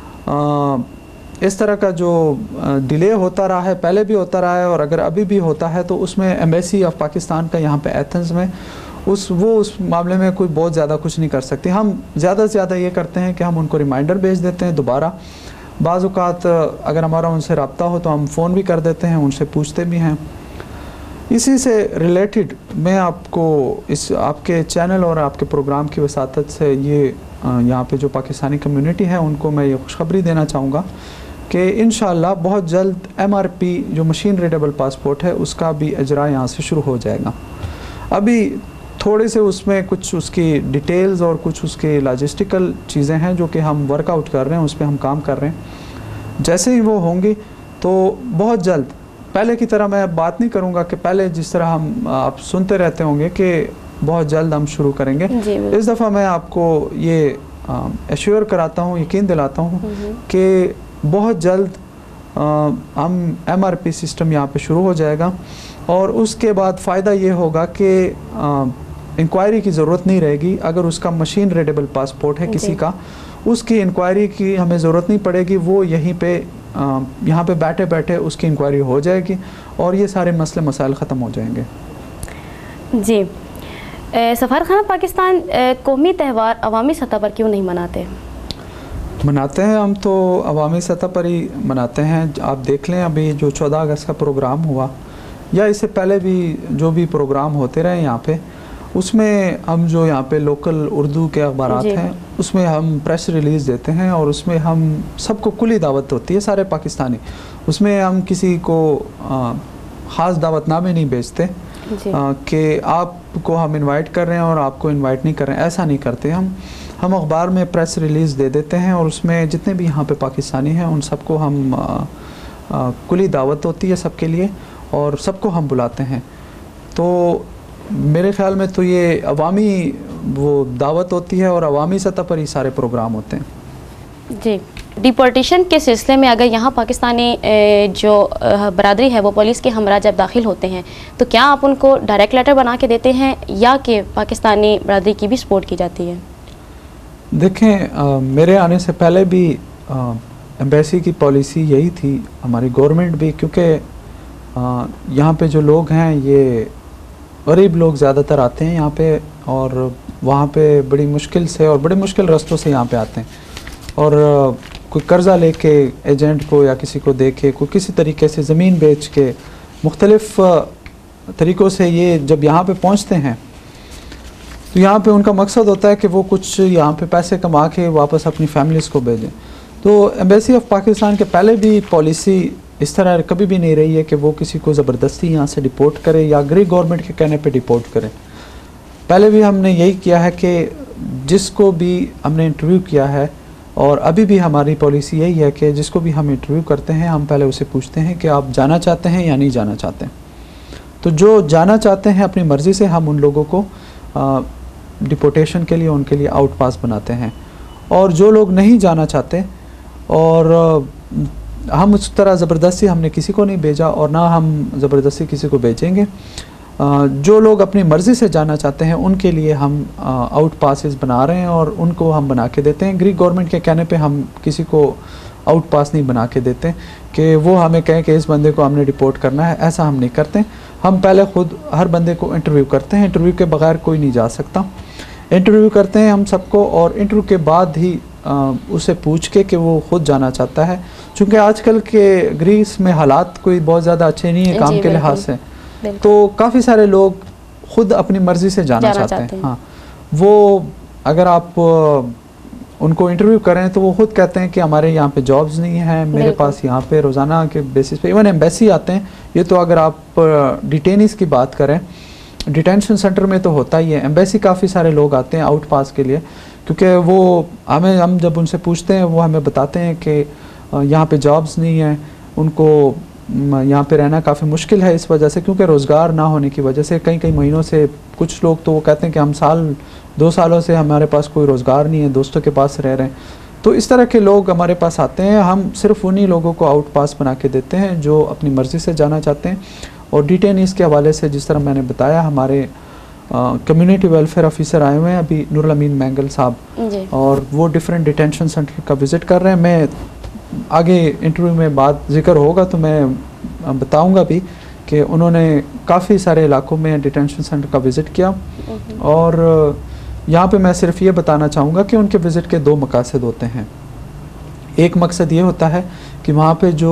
आ, इस तरह का जो डिले होता रहा है, पहले भी होता रहा है और अगर अभी भी होता है, तो उसमें एम्बेसी ऑफ पाकिस्तान का यहाँ पे एथेंस में उस वो उस मामले में कोई बहुत ज़्यादा कुछ नहीं कर सकती। हम ज़्यादा से ज़्यादा ये करते हैं कि हम उनको रिमाइंडर भेज देते हैं दोबारा। बाज़ औक़ात अगर हमारा उनसे रब्ता हो तो हम फ़ोन भी कर देते हैं, उनसे पूछते भी हैं। इसी से रिलेटेड मैं आपको इस आपके चैनल और आपके प्रोग्राम की वसातत से ये यहाँ पे जो पाकिस्तानी कम्युनिटी है उनको मैं ये खुशखबरी देना चाहूँगा कि इंशाअल्लाह बहुत जल्द एम आर पी जो मशीन रीडेबल पासपोर्ट है उसका भी इजरा यहाँ से शुरू हो जाएगा। अभी थोड़े से उसमें कुछ उसकी डिटेल्स और कुछ उसके लॉजिस्टिकल चीज़ें हैं जो कि हम वर्कआउट कर रहे हैं, उस पर हम काम कर रहे हैं। जैसे ही वो होंगी तो बहुत जल्द, पहले की तरह मैं बात नहीं करूँगा कि पहले जिस तरह हम आप सुनते रहते होंगे कि बहुत जल्द हम शुरू करेंगे, इस दफ़ा मैं आपको ये एश्योर कराता हूँ, यकीन दिलाता हूँ कि बहुत जल्द आ, हम एम आर पी सिस्टम यहाँ पे शुरू हो जाएगा और उसके बाद फ़ायदा ये होगा कि इंक्वायरी की ज़रूरत नहीं रहेगी। अगर उसका मशीन रीडेबल पासपोर्ट है किसी का, उसकी इंक्वायरी की हमें ज़रूरत नहीं पड़ेगी, वो यहीं पे यहाँ पे बैठे बैठे उसकी इंक्वायरी हो जाएगी और ये सारे मसले मसाइल ख़त्म हो जाएंगे। जी, सफ़ारखाना पाकिस्तान कौमी त्यौहार अवामी सतह पर क्यों नहीं मनाते? मनाते हैं हम तो अवामी सतह पर ही मनाते हैं। आप देख लें अभी जो चौदह अगस्त का प्रोग्राम हुआ या इससे पहले भी जो भी प्रोग्राम होते रहे यहाँ पे, उसमें हम जो यहाँ पे लोकल उर्दू के अखबारात हैं उसमें हम प्रेस रिलीज़ देते हैं और उसमें हम सबको खुली दावत होती है सारे पाकिस्तानी, उसमें हम किसी को ख़ास दावतनामे नहीं भेजते। कि आपको हम इनवाइट कर रहे हैं और आपको इनवाइट नहीं कर रहे हैं, ऐसा नहीं करते हम हम अखबार में प्रेस रिलीज़ दे देते हैं और उसमें जितने भी यहाँ पे पाकिस्तानी हैं उन सबको हम आ, आ, कुली दावत होती है सबके लिए और सबको हम बुलाते हैं। तो मेरे ख्याल में तो ये अवामी वो दावत होती है और अवामी सतह पर ही सारे प्रोग्राम होते हैं। जी, डिपोर्टेशन के सिलसिले में अगर यहाँ पाकिस्तानी जो बरादरी है वो पुलिस के हमरा जब दाखिल होते हैं तो क्या आप उनको डायरेक्ट लेटर बना के देते हैं या कि पाकिस्तानी बरादरी की भी सपोर्ट की जाती है? देखें, आ, मेरे आने से पहले भी एम्बेसी की पॉलिसी यही थी, हमारी गवर्नमेंट भी, क्योंकि यहाँ पे जो लोग हैं ये गरीब लोग ज़्यादातर आते हैं यहाँ पे और वहाँ पे बड़ी मुश्किल से और बड़े मुश्किल रास्तों से यहाँ पे आते हैं और कोई कर्ज़ा लेके एजेंट को या किसी को दे के कोई किसी तरीके से ज़मीन बेच के मुख्तलिफ़ तरीक़ों से ये जब यहाँ पे पहुँचते हैं तो यहाँ पे उनका मकसद होता है कि वो कुछ यहाँ पे पैसे कमा के वापस अपनी फैमिलीज़ को भेजें। तो एम्बेसी ऑफ पाकिस्तान के पहले भी पॉलिसी इस तरह कभी भी नहीं रही है कि वो किसी को ज़बरदस्ती यहाँ से डिपोर्ट करे या ग्रीक गवर्नमेंट के कहने पे डिपोर्ट करे। पहले भी हमने यही किया है कि जिसको भी हमने इंटरव्यू किया है और अभी भी हमारी पॉलिसी यही है कि जिसको भी हम इंटरव्यू करते हैं हम पहले उसे पूछते हैं कि आप जाना चाहते हैं या नहीं जाना चाहते हैं। तो जो जाना चाहते हैं अपनी मर्ज़ी से हम उन लोगों को डिपोर्टेशन के लिए उनके लिए आउट पास बनाते हैं और जो लोग नहीं जाना चाहते और हम उस तरह ज़बरदस्ती हमने किसी को नहीं भेजा और ना हम ज़बरदस्ती किसी को भेजेंगे। जो लोग अपनी मर्ज़ी से जाना चाहते हैं उनके लिए हम आउट पासेस बना रहे हैं और उनको हम बना के देते हैं। ग्रीक गवर्नमेंट के कहने पे हम किसी को आउट पास नहीं बना के देते कि वो हमें कहें कि इस बंदे को हमने डिपोर्ट करना है, ऐसा हम नहीं करते। हम पहले ख़ुद हर बंदे को इंटरव्यू करते हैं, इंटरव्यू के बगैर कोई नहीं जा सकता। इंटरव्यू करते हैं हम सबको और इंटरव्यू के बाद ही आ, उसे पूछ के कि वो ख़ुद जाना चाहता है, चूँकि आजकल के ग्रीस में हालात कोई बहुत ज़्यादा अच्छे नहीं है काम के लिहाज से, तो काफ़ी सारे लोग ख़ुद अपनी मर्ज़ी से जाना, जाना चाहते हैं। हाँ, वो अगर आप उनको इंटरव्यू करें तो वो ख़ुद कहते हैं कि हमारे यहाँ पे जॉब्स नहीं हैं, मेरे पास यहाँ पे रोज़ाना के बेसिस पे इवन एम्बेसी आते हैं। ये तो अगर आप डिटेनीज़ की बात करें, डिटेंशन सेंटर में तो होता ही है, एम्बेसी काफ़ी सारे लोग आते हैं आउट पास के लिए, क्योंकि वो हमें हम जब उनसे पूछते हैं वो हमें बताते हैं कि यहाँ पे जॉब्स नहीं हैं, उनको यहाँ पे रहना काफ़ी मुश्किल है इस वजह से, क्योंकि रोज़गार ना होने की वजह से कई कई महीनों से कुछ लोग तो वो कहते हैं कि हम साल दो सालों से हमारे पास कोई रोज़गार नहीं है, दोस्तों के पास रह रहे हैं। तो इस तरह के लोग हमारे पास आते हैं, हम सिर्फ उन्हीं लोगों को आउट पास बना के देते हैं जो अपनी मर्ज़ी से जाना चाहते हैं। और डिटेनीज़ के हवाले से जिस तरह मैंने बताया, हमारे कम्युनिटी वेलफेयर ऑफिसर आए हुए हैं अभी, नूरुल अमीन मैंगल साहब, और वो डिफरेंट डिटेंशन सेंटर का विज़िट कर रहे हैं। मैं आगे इंटरव्यू में बात जिक्र होगा तो मैं बताऊंगा भी कि उन्होंने काफ़ी सारे इलाकों में डिटेंशन सेंटर का विज़िट किया। और यहाँ पे मैं सिर्फ ये बताना चाहूँगा कि उनके विज़िट के दो मकसद होते हैं। एक मकसद ये होता है कि वहाँ पे जो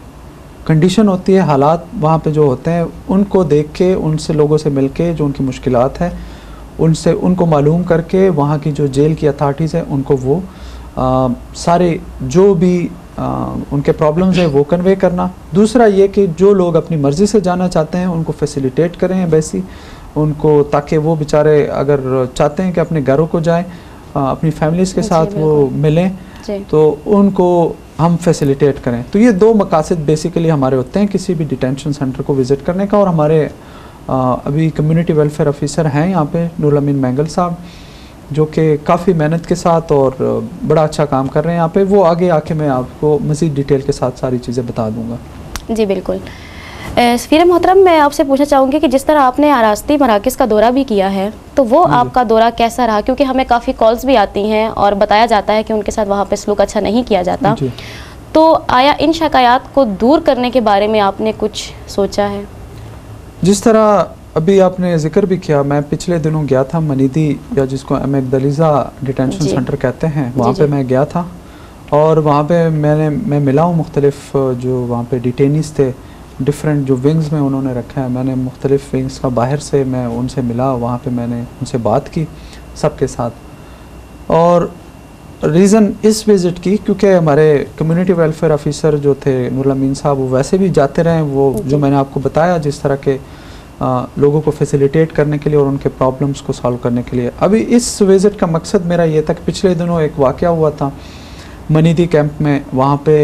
कंडीशन होती है, हालात वहाँ पे जो होते हैं, उनको देख के, उनसे लोगों से मिल के जो उनकी मुश्किलात है उनसे उनको मालूम करके वहाँ की जो जेल की अथॉरिटीज़ है उनको वो आ, सारे जो भी आ, उनके प्रॉब्लम्स है वो कन्वे करना। दूसरा ये कि जो लोग अपनी मर्ज़ी से जाना चाहते हैं उनको फैसिलिटेट करें एम्बेसी उनको, ताकि वो बेचारे अगर चाहते हैं कि अपने घरों को जाएं, अपनी फैमिलीज़ के साथ वो मिलें, तो उनको हम फैसिलिटेट करें। तो ये दो मकासद बेसिकली हमारे होते हैं किसी भी डिटेंशन सेंटर को विज़िट करने का। और हमारे आ, अभी कम्युनिटी वेलफेयर ऑफिसर हैं यहाँ पे नूरुल अमीन मैंगल साहब, जो कि काफ़ी मेहनत के साथ और बड़ा अच्छा काम कर रहे हैं यहाँ पे। वो आगे आके मैं आपको मज़ीद डिटेल के साथ सारी चीज़ें बता दूँगा। जी बिल्कुल। सफ़ीर मोहतरम, मैं आपसे पूछना चाहूँगी कि जिस तरह आपने आरास्ती मराकज़ का दौरा भी किया है तो वो आपका दौरा कैसा रहा? क्योंकि हमें काफ़ी कॉल्स भी आती हैं और बताया जाता है कि उनके साथ वहाँ पे सलूक अच्छा नहीं किया जाता, तो आया इन शिकायत को दूर करने के बारे में आपने कुछ सोचा है? जिस तरह अभी आपने जिक्र भी किया, मैं पिछले दिनों गया था मनीदी, या जिसको अमेगदलीजा डिटेंशन सेंटर कहते हैं, वहाँ पे मैं गया था और वहाँ पे मैंने मैं मिला हूँ मुख्तलिफ जो वहाँ पे डिटेनीज़ थे, डिफरेंट जो विंग्स में उन्होंने रखा है। मैंने मुख्तलिफ विंग्स का बाहर से मैं उनसे मिला, वहाँ पे मैंने उनसे बात की सबके साथ। और रीज़न इस विज़िट की क्योंकि हमारे कम्युनिटी वेलफेयर ऑफिसर जो थे नूरुल अमीन साहब, वो वैसे भी जाते रहे, वो जो मैंने आपको बताया जिस तरह के आ, लोगों को फैसिलिटेट करने के लिए और उनके प्रॉब्लम्स को सॉल्व करने के लिए। अभी इस विज़िट का मकसद मेरा ये था कि पिछले दिनों एक वाक़या हुआ था मनीदी कैंप में, वहाँ पे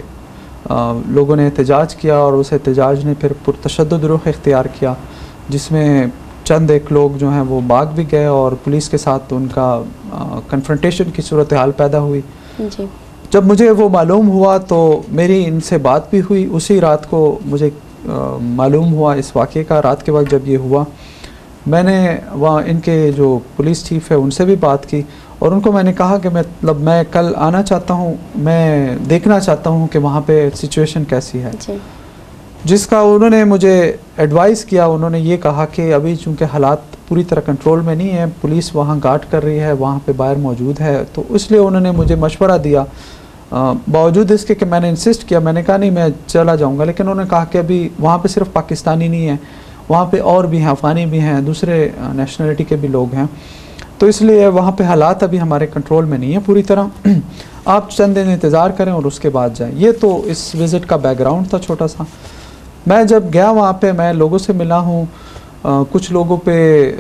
आ, लोगों ने एहतजाज किया और उस एहतजाज ने फिर पुरतशद्दुद रुख इख्तियार किया, जिसमें चंद एक लोग जो हैं वो भाग भी गए और पुलिस के साथ उनका कन्फ्रंटेशन की सूरत हाल पैदा हुई। जी। जब मुझे वो मालूम हुआ तो मेरी इनसे बात भी हुई। उसी रात को मुझे मालूम हुआ इस वाक़े का। रात के वक्त जब ये हुआ, मैंने वहाँ इनके जो पुलिस चीफ़ है उनसे भी बात की और उनको मैंने कहा कि मैं मतलब मैं कल आना चाहता हूँ, मैं देखना चाहता हूँ कि वहाँ पे सिचुएशन कैसी है। जी। जिसका उन्होंने मुझे एडवाइस किया। उन्होंने ये कहा कि अभी चूँकि हालात पूरी तरह कंट्रोल में नहीं है, पुलिस वहाँ गार्ड कर रही है, वहाँ पे बाहर मौजूद है, तो इसलिए उन्होंने मुझे मशवरा दिया। बावजूद इसके कि मैंने इंसिस्ट किया, मैंने कहा नहीं मैं चला जाऊँगा, लेकिन उन्होंने कहा कि अभी वहाँ पे सिर्फ पाकिस्तानी नहीं है, वहाँ पे और भी हैं, अफ़गानी भी हैं, दूसरे नेशनलिटी के भी लोग हैं, तो इसलिए वहाँ पे हालात अभी हमारे कंट्रोल में नहीं है पूरी तरह। आप चंद दिन इंतज़ार करें और उसके बाद जाएं। ये तो इस विज़िट का बैकग्राउंड था छोटा सा। मैं जब गया वहाँ पे मैं लोगों से मिला हूँ, कुछ लोगों पे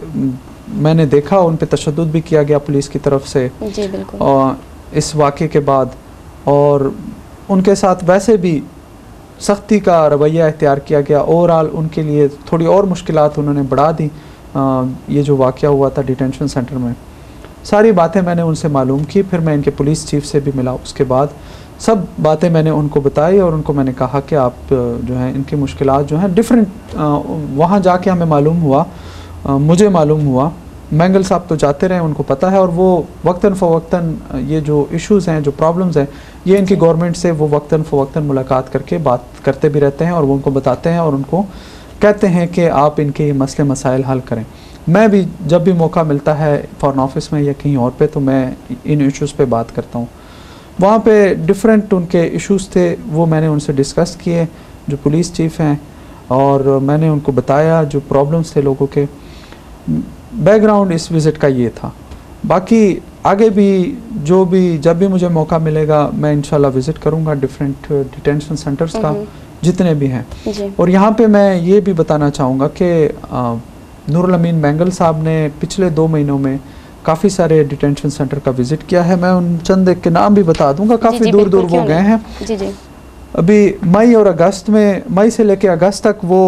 मैंने देखा उन पे तशद्दुद भी किया गया पुलिस की तरफ से। जी बिल्कुल। और इस वाक़े के बाद और उनके साथ वैसे भी सख्ती का रवैया इख्तियार किया गया। ओवरऑल उनके लिए थोड़ी और मुश्किलात उन्होंने बढ़ा दी। आ, ये जो वाक़या हुआ था डिटेंशन सेंटर में, सारी बातें मैंने उनसे मालूम की। फिर मैं इनके पुलिस चीफ से भी मिला, उसके बाद सब बातें मैंने उनको बताई और उनको मैंने कहा कि आप जो हैं इनकी मुश्किलात जो हैं डिफरेंट, वहाँ जाके हमें मालूम हुआ, आ, मुझे मालूम हुआ, मैंगल साहब तो जाते रहे, उनको पता है, और वो वक्तन फ़वक्तन ये जो इश्यूज़ हैं, जो प्रॉब्लम्स हैं, ये इनकी गवर्नमेंट से वो वक्तन फ़वक्तन मुलाकात करके बात करते भी रहते हैं और वो उनको बताते हैं और उनको कहते हैं कि आप इनके मसले मसाइल हल करें। मैं भी जब भी मौका मिलता है फॉरेन ऑफिस में या कहीं और पे, तो मैं इन इश्यूज़ पे बात करता हूँ। वहाँ पे डिफरेंट उनके इश्यूज़ थे, वो मैंने उनसे डिस्कस किए, जो पुलिस चीफ़ हैं, और मैंने उनको बताया जो प्रॉब्लम्स थे लोगों के। बैकग्राउंड इस विज़िट का ये था। बाकी आगे भी जो भी जब भी मुझे मौका मिलेगा मैं इंशाल्लाह विज़िट करूँगा डिफरेंट डिटेंशन सेंटर्स का, जितने भी हैं। और यहाँ पे मैं ये भी बताना चाहूँगा कि नूरुल अमीन मैंगल साहब ने पिछले दो महीनों में काफ़ी सारे डिटेंशन सेंटर का विज़िट किया है। मैं उन चंद के नाम भी बता दूँगा, काफ़ी दूर दूर वो गए हैं। जी जी। अभी मई और अगस्त में, मई से लेके अगस्त तक वो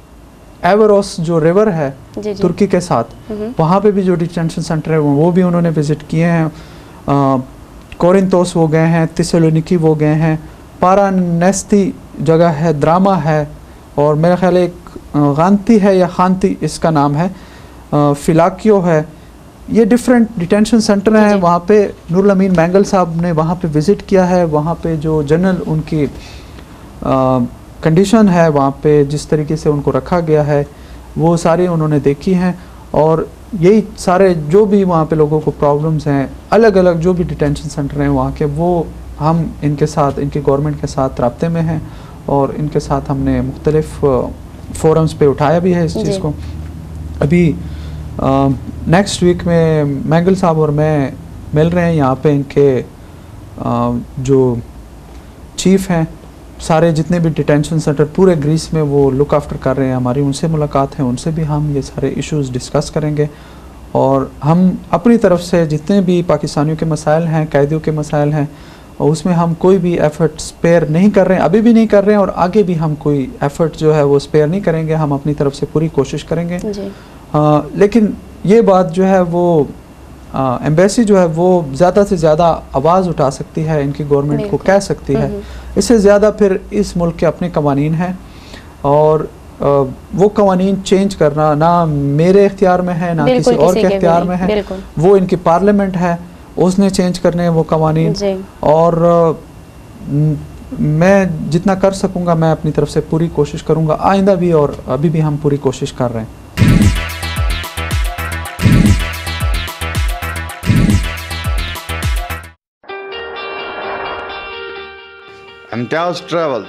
एवरोस जो रिवर है जी जी। तुर्की के साथ, वहाँ पे भी जो डिटेंशन सेंटर है वो भी उन्होंने विज़िट किए हैं। कोरिंथोस वो गए हैं, थिस्सलुनीकी वो गए हैं, पारानेस्ती जगह है, द्रामा है, और मेरा ख्याल एक गांती है या खांती इसका नाम है, फिलाकियो है। ये डिफरेंट डिटेंशन सेंटर हैं। वहाँ पे नूरुल अमीन मैंगल साहब ने वहाँ पे विज़िट किया है। वहाँ पे जो जनरल उनकी कंडीशन है, वहाँ पे जिस तरीके से उनको रखा गया है, वो सारी उन्होंने देखी हैं। और यही सारे जो भी वहाँ पे लोगों को प्रॉब्लम्स हैं, अलग अलग जो भी डिटेंशन सेंटर हैं वहाँ के, वो हम इनके साथ, इनकी गवर्नमेंट के साथ राब्ते में हैं और इनके साथ हमने मुख्तलिफ फोरम्स पे उठाया भी है इस चीज़ को। अभी नेक्स्ट वीक में मैंगल साहब और मैं मिल रहे हैं यहाँ पे। इनके आ, जो चीफ़ हैं, सारे जितने भी डिटेंशन सेंटर पूरे ग्रीस में वो लुक आफ्टर कर रहे हैं, हमारी उनसे मुलाकात है, उनसे भी हम ये सारे इश्यूज़ डिस्कस करेंगे। और हम अपनी तरफ से जितने भी पाकिस्तानियों के मसाइल हैं, कैदियों के मसाइल हैं, और उसमें हम कोई भी एफ़र्ट स्पेयर नहीं कर रहे हैं, अभी भी नहीं कर रहे हैं, और आगे भी हम कोई एफ़र्ट जो है वो स्पेयर नहीं करेंगे। हम अपनी तरफ से पूरी कोशिश करेंगे। आ, लेकिन ये बात जो है वो एम्बेसी जो है वो ज़्यादा से ज़्यादा आवाज़ उठा सकती है, इनकी गवर्नमेंट को कह सकती है। इससे ज़्यादा फिर इस मुल्क के अपने कवानीन हैं, और आ, वो कवानीन चेंज करना ना मेरे इख्तियार में है, ना किसी और के इख्तियार में है। वो इनकी पार्लियामेंट है, उसने चेंज करने हैं वो कवानीन। और मैं जितना कर सकूँगा मैं अपनी तरफ से पूरी कोशिश करूँगा, आइंदा भी, और अभी भी हम पूरी कोशिश कर रहे हैं। इम्तियाज ट्रैवल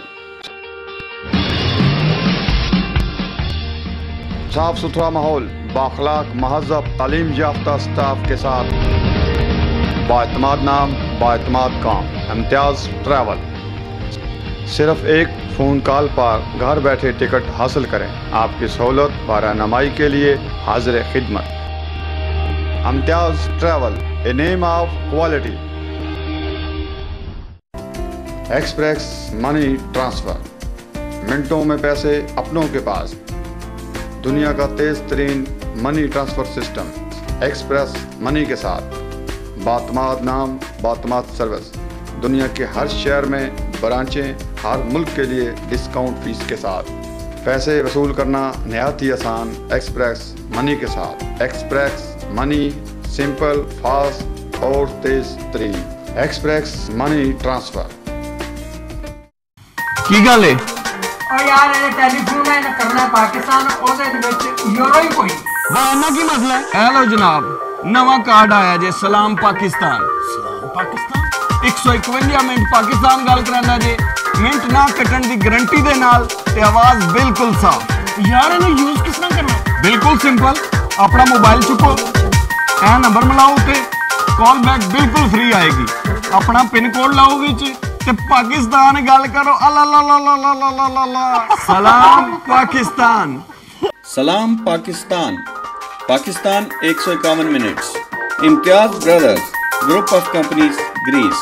साफ सुथरा माहौल, बाखलाक महज़ब तालीम याफ्ता स्टाफ के साथ बाएतमाद नाम, बाएतमाद काम। इम्तियाज ट्रैवल। सिर्फ एक फ़ोन कॉल पर घर बैठे टिकट हासिल करें। आपकी सहूलत व रहनुमाई के लिए हाजिर खिदमत। Imtiaz Travel, a name of quality. Express money transfer, मिनटों में पैसे अपनों के पास। दुनिया का तेज़ तरीन money transfer system express money के साथ। बातमाद नाम, बातमाद सर्विस। दुनिया के हर शहर में ब्रांचें, हर मुल्क के लिए डिस्काउंट फीस के साथ। पैसे वसूल करना नहायत ही आसान एक्सप्रेस मनी के साथ। एक्सप्रेस मनी, सिंपल, फास्ट और तेज तरीन। Express money Transfer. की गल है ओ यार ये टेलीफोन है ना करना है पाकिस्तान ओदे विच यूरो ही कोई वाना की मसला है। हेलो जनाब, नवा कार्ड आया जे सलाम पाकिस्तान। सलाम पाकिस्तान एक सौ इकवंजा मिनट पाकिस्तान गल करांदा जे। मिनट ना कटण दी गारंटी दे नाल ते आवाज बिल्कुल साफ। यार इन्हें यूज किस तरह करना? बिल्कुल सिंपल, अपना मोबाइल चुको, ए नंबर मिलाओ ते कॉल बैक बिल्कुल फ्री आएगी। अपना पिन कोड लाओ विच ते पाकिस्तान गल करो। अला ला ला ला ला ला ला ला ला। सलाम पाकिस्तान। सलाम पाकिस्तान। पाकिस्तान एक सौ इक्यावन minutes. Imtiaz brothers, group of companies, Greece.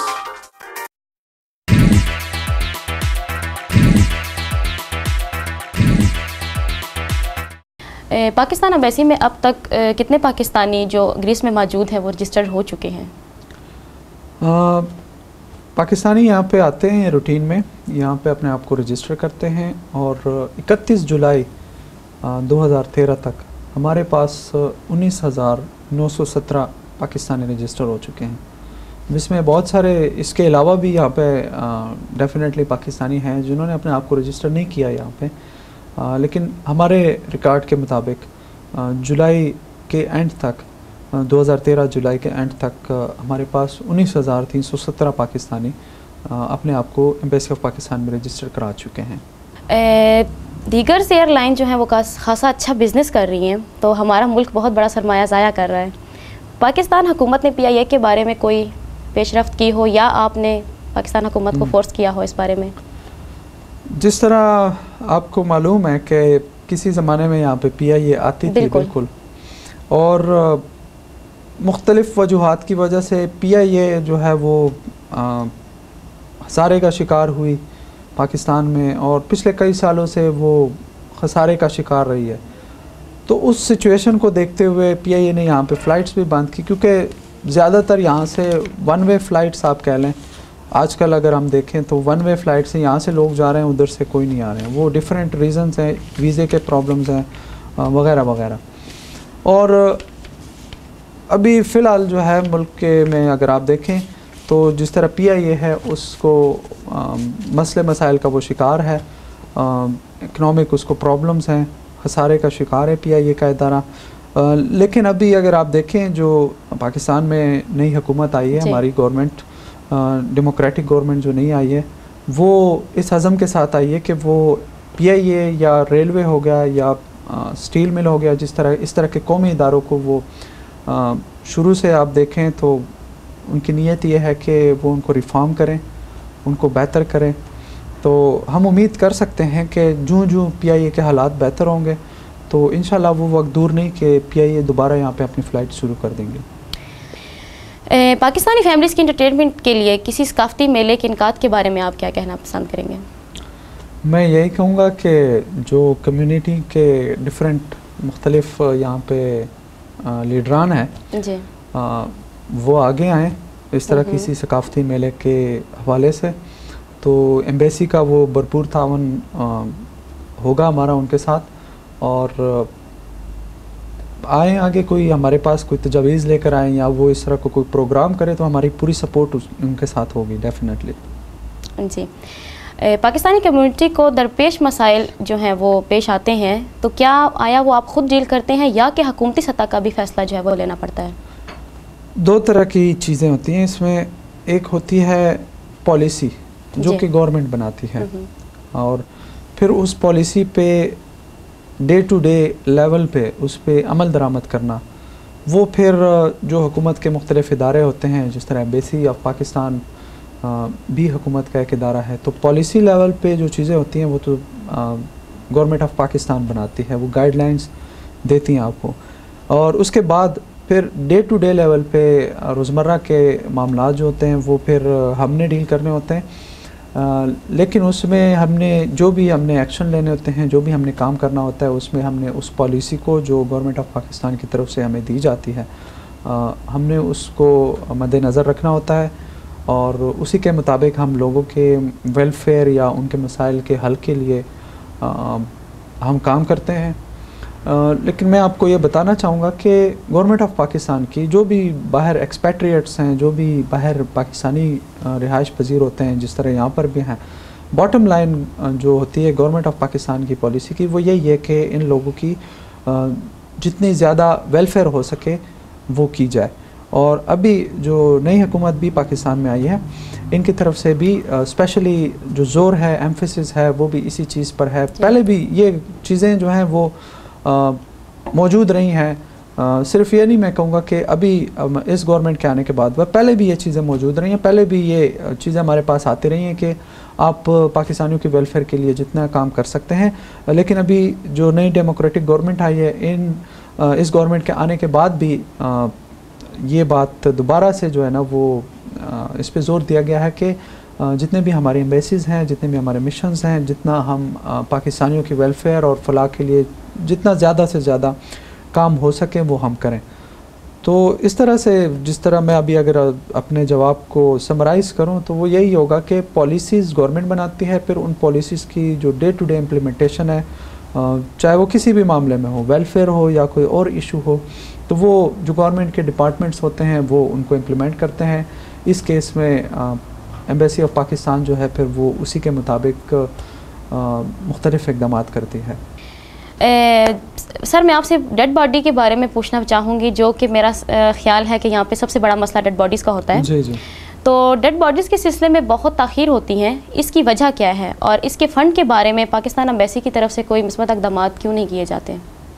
Pakistan embassy में अब तक ए, कितने पाकिस्तानी जो ग्रीस में मौजूद हैं वो रजिस्टर्ड हो चुके हैं? आ, पाकिस्तानी यहाँ पे आते हैं रूटीन में, यहाँ पे अपने आप को रजिस्टर करते हैं और इकतीस जुलाई दो हज़ार तेरह तक हमारे पास उन्नीस हज़ार नौ सौ सत्रह पाकिस्तानी रजिस्टर हो चुके हैं, जिसमें बहुत सारे इसके अलावा भी यहाँ पे डेफिनेटली पाकिस्तानी हैं जिन्होंने अपने आप को रजिस्टर नहीं किया यहाँ पे। आ, लेकिन हमारे रिकॉर्ड के मुताबिक जुलाई के एंड तक, दो हज़ार तेरह जुलाई के एंड तक हमारे पास उन्नीस हज़ार तीन सौ सत्रह पाकिस्तानी अपने आप को एम्बेसी ऑफ पाकिस्तान में रजिस्टर करा चुके हैं। ए, दीगर से एयरलाइन जो है वो खासा अच्छा बिजनेस कर रही हैं, तो हमारा मुल्क बहुत बड़ा सरमाया ज़ाया कर रहा है। पाकिस्तान हुकूमत ने पी आई ए के बारे में कोई पेशरफ्त की हो या आपने पाकिस्तान हुकूमत को फोर्स किया हो इस बारे में? जिस तरह आपको मालूम है कि किसी ज़माने में यहाँ पे पी आई ए आती थी बिल्कुल, और मुख्तलिफ़ वजूहात की वजह से पी आई ए जो है वो खसारे का शिकार हुई पाकिस्तान में, और पिछले कई सालों से वो खसारे का शिकार रही है। तो उस सिचुएशन को देखते हुए पी आई ए ने यहाँ पे फ़्लाइट्स भी बंद की, क्योंकि ज़्यादातर यहाँ से वन वे फ़्लाइट्स आप कह लें, आजकल अगर हम देखें तो वन वे फ़्लाइट से यहाँ से लोग जा रहे हैं, उधर से कोई नहीं आ रहे हैं। वो डिफरेंट रीज़न्स हैं, वीज़े के प्रॉब्लम्स हैं वगैरह वगैरह। और अभी फ़िलहाल जो है मुल्क के में अगर आप देखें तो जिस तरह पी आई ए है उसको आ, मसले मसाइल का वो शिकार है, इकनॉमिक उसको प्रॉब्लम्स हैं, खसारे का शिकार है पी आई ए का इदारा। आ, लेकिन अभी अगर आप देखें जो पाकिस्तान में नई हुकूमत आई है, हमारी गवर्नमेंट डेमोक्रेटिक गवर्नमेंट जो नहीं आई है, वो इस हज़म के साथ आई है कि वो पी आई ए या रेलवे हो गया या आ, स्टील मिल हो गया, जिस तरह इस तरह के कौमी इदारों को वो आ, शुरू से आप देखें तो उनकी नीयत ये है कि वो उनको रिफॉर्म करें, उनको बेहतर करें। तो हम उम्मीद कर सकते हैं कि जूँ जूँ पी आई ए के हालात बेहतर होंगे तो इंशाल्लाह वो वक्त दूर नहीं कि पी आई ए दोबारा यहाँ पे अपनी फ़्लाइट शुरू कर देंगे। ए, पाकिस्तानी फैमिलीज़ की इंटरटेनमेंट के लिए किसी सकाफ़ती मेले के इनकाद के बारे में आप क्या कहना पसंद करेंगे? मैं यही कहूँगा कि जो कम्युनिटी के डिफरेंट मुख्तलिफ यहाँ पे लीडरान हैं जी, आ, वो आगे आएँ इस तरह किसी सकाफ़ती मेले के हवाले से, तो एम्बेसी का वो भरपूर तावन होगा हमारा उनके साथ। और आए आगे कोई हमारे पास कोई तजावीज़ लेकर आए या वो इस तरह को कोई प्रोग्राम करे तो हमारी पूरी सपोर्ट उनके साथ होगी डेफिनेटली। जी, पाकिस्तानी कम्युनिटी को दरपेश मसाइल जो हैं वो पेश आते हैं, तो क्या आया वो आप ख़ुद डील करते हैं या कि हुकूमती सतह का भी फ़ैसला जो है वो लेना पड़ता है? दो तरह की चीज़ें होती हैं इसमें। एक होती है पॉलिसी जो कि गवर्नमेंट बनाती है, और फिर उस पॉलिसी पे डे टू डे लेवल पे उस पे अमल दरामद करना, वो फिर जो हुकूमत के मुख्तलिफ इदारे होते हैं जिस तरह एम्बेसी ऑफ पाकिस्तान, भी हुकूमत का एक इदारा है। तो पॉलिसी लेवल पे जो चीज़ें होती हैं वो तो गवर्नमेंट ऑफ पाकिस्तान बनाती है, वो गाइडलाइंस देती हैं आपको, और उसके बाद फिर डे टू डे लेवल पे रोज़मर्रा के मामला जो होते हैं वो फिर हमने डील करने होते हैं। आ, लेकिन उसमें हमने जो भी हमने एक्शन लेने होते हैं, जो भी हमने काम करना होता है, उसमें हमने उस पॉलिसी को जो गवर्नमेंट ऑफ पाकिस्तान की तरफ से हमें दी जाती है, आ, हमने उसको मद्देनज़र रखना होता है और उसी के मुताबिक हम लोगों के वेलफेयर या उनके मसाइल के हल के लिए आ, हम काम करते हैं। Uh, लेकिन मैं आपको ये बताना चाहूँगा कि गवर्नमेंट ऑफ पाकिस्तान की जो भी बाहर एक्सपेट्रिएट्स हैं, जो भी बाहर पाकिस्तानी रिहाइश पजीर होते हैं, जिस तरह यहाँ पर भी हैं, बॉटम लाइन जो होती है गवर्नमेंट ऑफ पाकिस्तान की पॉलिसी की, वो यही है कि इन लोगों की uh, जितनी ज़्यादा वेलफेयर हो सके वो की जाए। और अभी जो नई हुकूमत भी पाकिस्तान में आई है, इनकी तरफ से भी स्पेशली uh, जो ज़ोर है, एम्फेसिस है, वो भी इसी चीज़ पर है। पहले भी ये चीज़ें जो हैं वो Uh, मौजूद रही हैं, uh, सिर्फ ये नहीं मैं कहूँगा कि अभी um, इस गवर्नमेंट के आने के बाद, वह पहले भी ये चीज़ें मौजूद रही हैं, पहले भी ये चीज़ें हमारे पास आती रही हैं कि आप पाकिस्तानियों के वेलफेयर के लिए जितना काम कर सकते हैं। लेकिन अभी जो नई डेमोक्रेटिक गवर्नमेंट आई है, इन uh, इस गवर्नमेंट के आने के बाद भी uh, ये बात दोबारा से जो है ना वो uh, इस पर ज़ोर दिया गया है कि uh, जितने भी हमारे एम्बेसीज़ हैं, जितने भी हमारे मिशंस हैं, जितना हम uh, पाकिस्तानियों की वेलफेयर और फलाह के लिए जितना ज़्यादा से ज़्यादा काम हो सके वो हम करें। तो इस तरह से, जिस तरह मैं अभी अगर अपने जवाब को समराइज़ करूं तो वो यही होगा कि पॉलिसीज़ गवर्नमेंट बनाती है, फिर उन पॉलिसीज़ की जो डे टू डे इम्प्लीमेंटेशन है, चाहे वो किसी भी मामले में हो, वेलफेयर हो या कोई और इशू हो, तो वो जो गवर्नमेंट के डिपार्टमेंट्स होते हैं वो उनको इम्प्लीमेंट करते हैं। इस केस में एम्बेसी ऑफ पाकिस्तान जो है फिर वो उसी के मुताबिक मुख्तलिफ़ इक़दाम करती है। ए, सर मैं आपसे डेड बॉडी के बारे में पूछना चाहूँगी, जो कि मेरा ख्याल है कि यहाँ पे सबसे बड़ा मसला डेड बॉडीज़ का होता है। जी जी। तो डेड बॉडीज़ के सिलसिले में बहुत ताख़ीर होती हैं, इसकी वजह क्या है और इसके फ़ंड के बारे में पाकिस्तान एम्बेसी की तरफ से कोई मुस्बत इक़दाम क्यों नहीं किए जाते?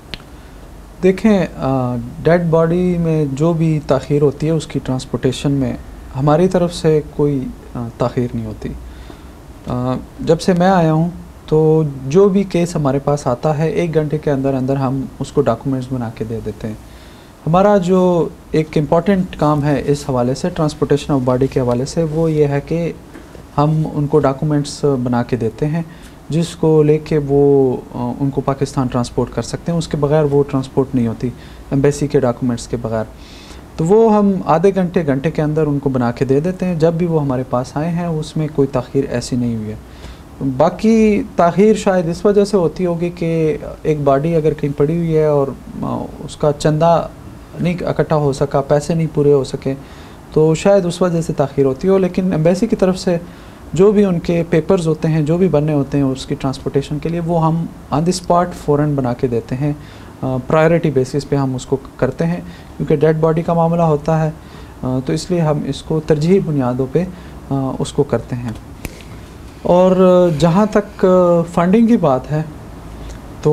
देखें, डेड बॉडी में जो भी ताख़ीर होती है उसकी ट्रांसपोर्टेशन में हमारी तरफ से कोई ताख़ीर नहीं होती। आ, जब से मैं आया हूँ तो जो भी केस हमारे पास आता है एक घंटे के अंदर अंदर हम उसको डॉक्यूमेंट्स बना के दे देते हैं। हमारा जो एक इम्पॉर्टेंट काम है इस हवाले से, ट्रांसपोर्टेशन ऑफ बॉडी के हवाले से, वो ये है कि हम उनको डॉक्यूमेंट्स बना के देते हैं जिसको लेके वो उनको पाकिस्तान ट्रांसपोर्ट कर सकते हैं। उसके बगैर वो ट्रांसपोर्ट नहीं होती, एम्बेसी के डॉक्यूमेंट्स के बगैर। तो वो हम आधे घंटे घंटे के अंदर उनको बना के दे देते हैं। जब भी वो हमारे पास आए हैं उसमें कोई ताख़ीर ऐसी नहीं हुई है। बाकी ताख़ीर शायद इस वजह से होती होगी कि एक बॉडी अगर कहीं पड़ी हुई है और उसका चंदा नहीं इकट्ठा हो सका, पैसे नहीं पूरे हो सके, तो शायद उस वजह से ताख़ीर होती हो। लेकिन एम्बेसी की तरफ से जो भी उनके पेपर्स होते हैं, जो भी बनने होते हैं उसकी ट्रांसपोर्टेशन के लिए, वो हम ऑन द स्पॉट फ़ौरन बना के देते हैं। प्रायोरिटी बेसिस पे हम उसको करते हैं क्योंकि डेड बॉडी का मामला होता है, तो इसलिए हम इसको तरजीही बुनियादों पे उसको करते हैं। और जहाँ तक फ़ंडिंग की बात है, तो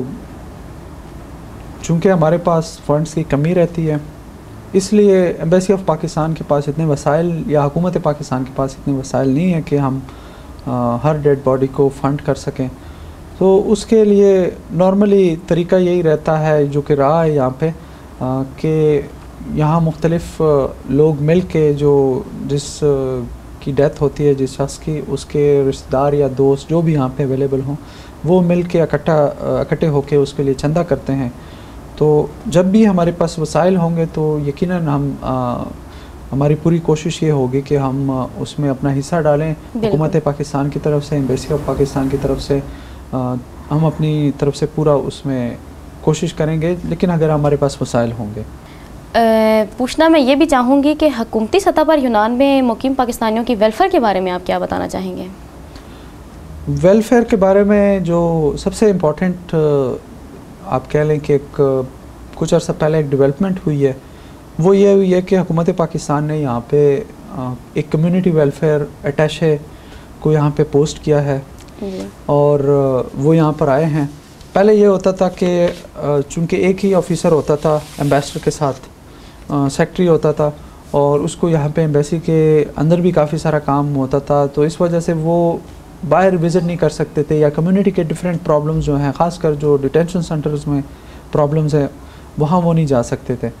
चूँकि हमारे पास फ़ंड्स की कमी रहती है, इसलिए एम्बेसी ऑफ पाकिस्तान के पास इतने वसाइल या हुकूमत पाकिस्तान के पास इतने वसाइल नहीं है कि हम आ, हर डेड बॉडी को फ़ंड कर सकें। तो उसके लिए नॉर्मली तरीका यही रहता है जो कि रहा है यहाँ पे, कि यहाँ मुख्तलिफ़ लोग मिल के, जो जिस की डेथ होती है जिस शख्स की, उसके रिश्तेदार या दोस्त जो भी यहाँ पे अवेलेबल हों, वो मिल के इकट्ठा इकट्ठे होके उसके लिए चंदा करते हैं। तो जब भी हमारे पास वसाइल होंगे तो यकीनन हम आ, हमारी पूरी कोशिश ये होगी कि हम उसमें अपना हिस्सा डालें। हुकूमत पाकिस्तान की तरफ से, एम्बेसी ऑफ पाकिस्तान की तरफ से आ, हम अपनी तरफ से पूरा उसमें कोशिश करेंगे, लेकिन अगर हमारे पास वसाइल होंगे। पूछना मैं ये भी चाहूँगी कि हुकूमती सतह पर यूनान में मुकीम पाकिस्तानियों की वेलफेयर के बारे में आप क्या बताना चाहेंगे? वेलफेयर के बारे में जो सबसे इम्पोर्टेंट आप कह लें कि एक कुछ अर्सा पहले एक डेवलपमेंट हुई है, वो ये हुई है कि हुकूमत पाकिस्तान ने यहाँ पे एक कम्युनिटी वेलफेयर अटैचे को यहाँ पे पोस्ट किया है और वो यहाँ पर आए हैं। पहले ये होता था कि चूँकि एक ही ऑफिसर होता था एम्बेसडर के साथ, सेक्रेटरी होता था, और उसको यहाँ पे एम्बेसी के अंदर भी काफ़ी सारा काम होता था, तो इस वजह से वो बाहर विज़िट नहीं कर सकते थे, या कम्युनिटी के डिफरेंट प्रॉब्लम्स जो हैं, ख़ासकर जो डिटेंशन सेंटर्स में प्रॉब्लम्स है वहाँ वो नहीं जा सकते थे।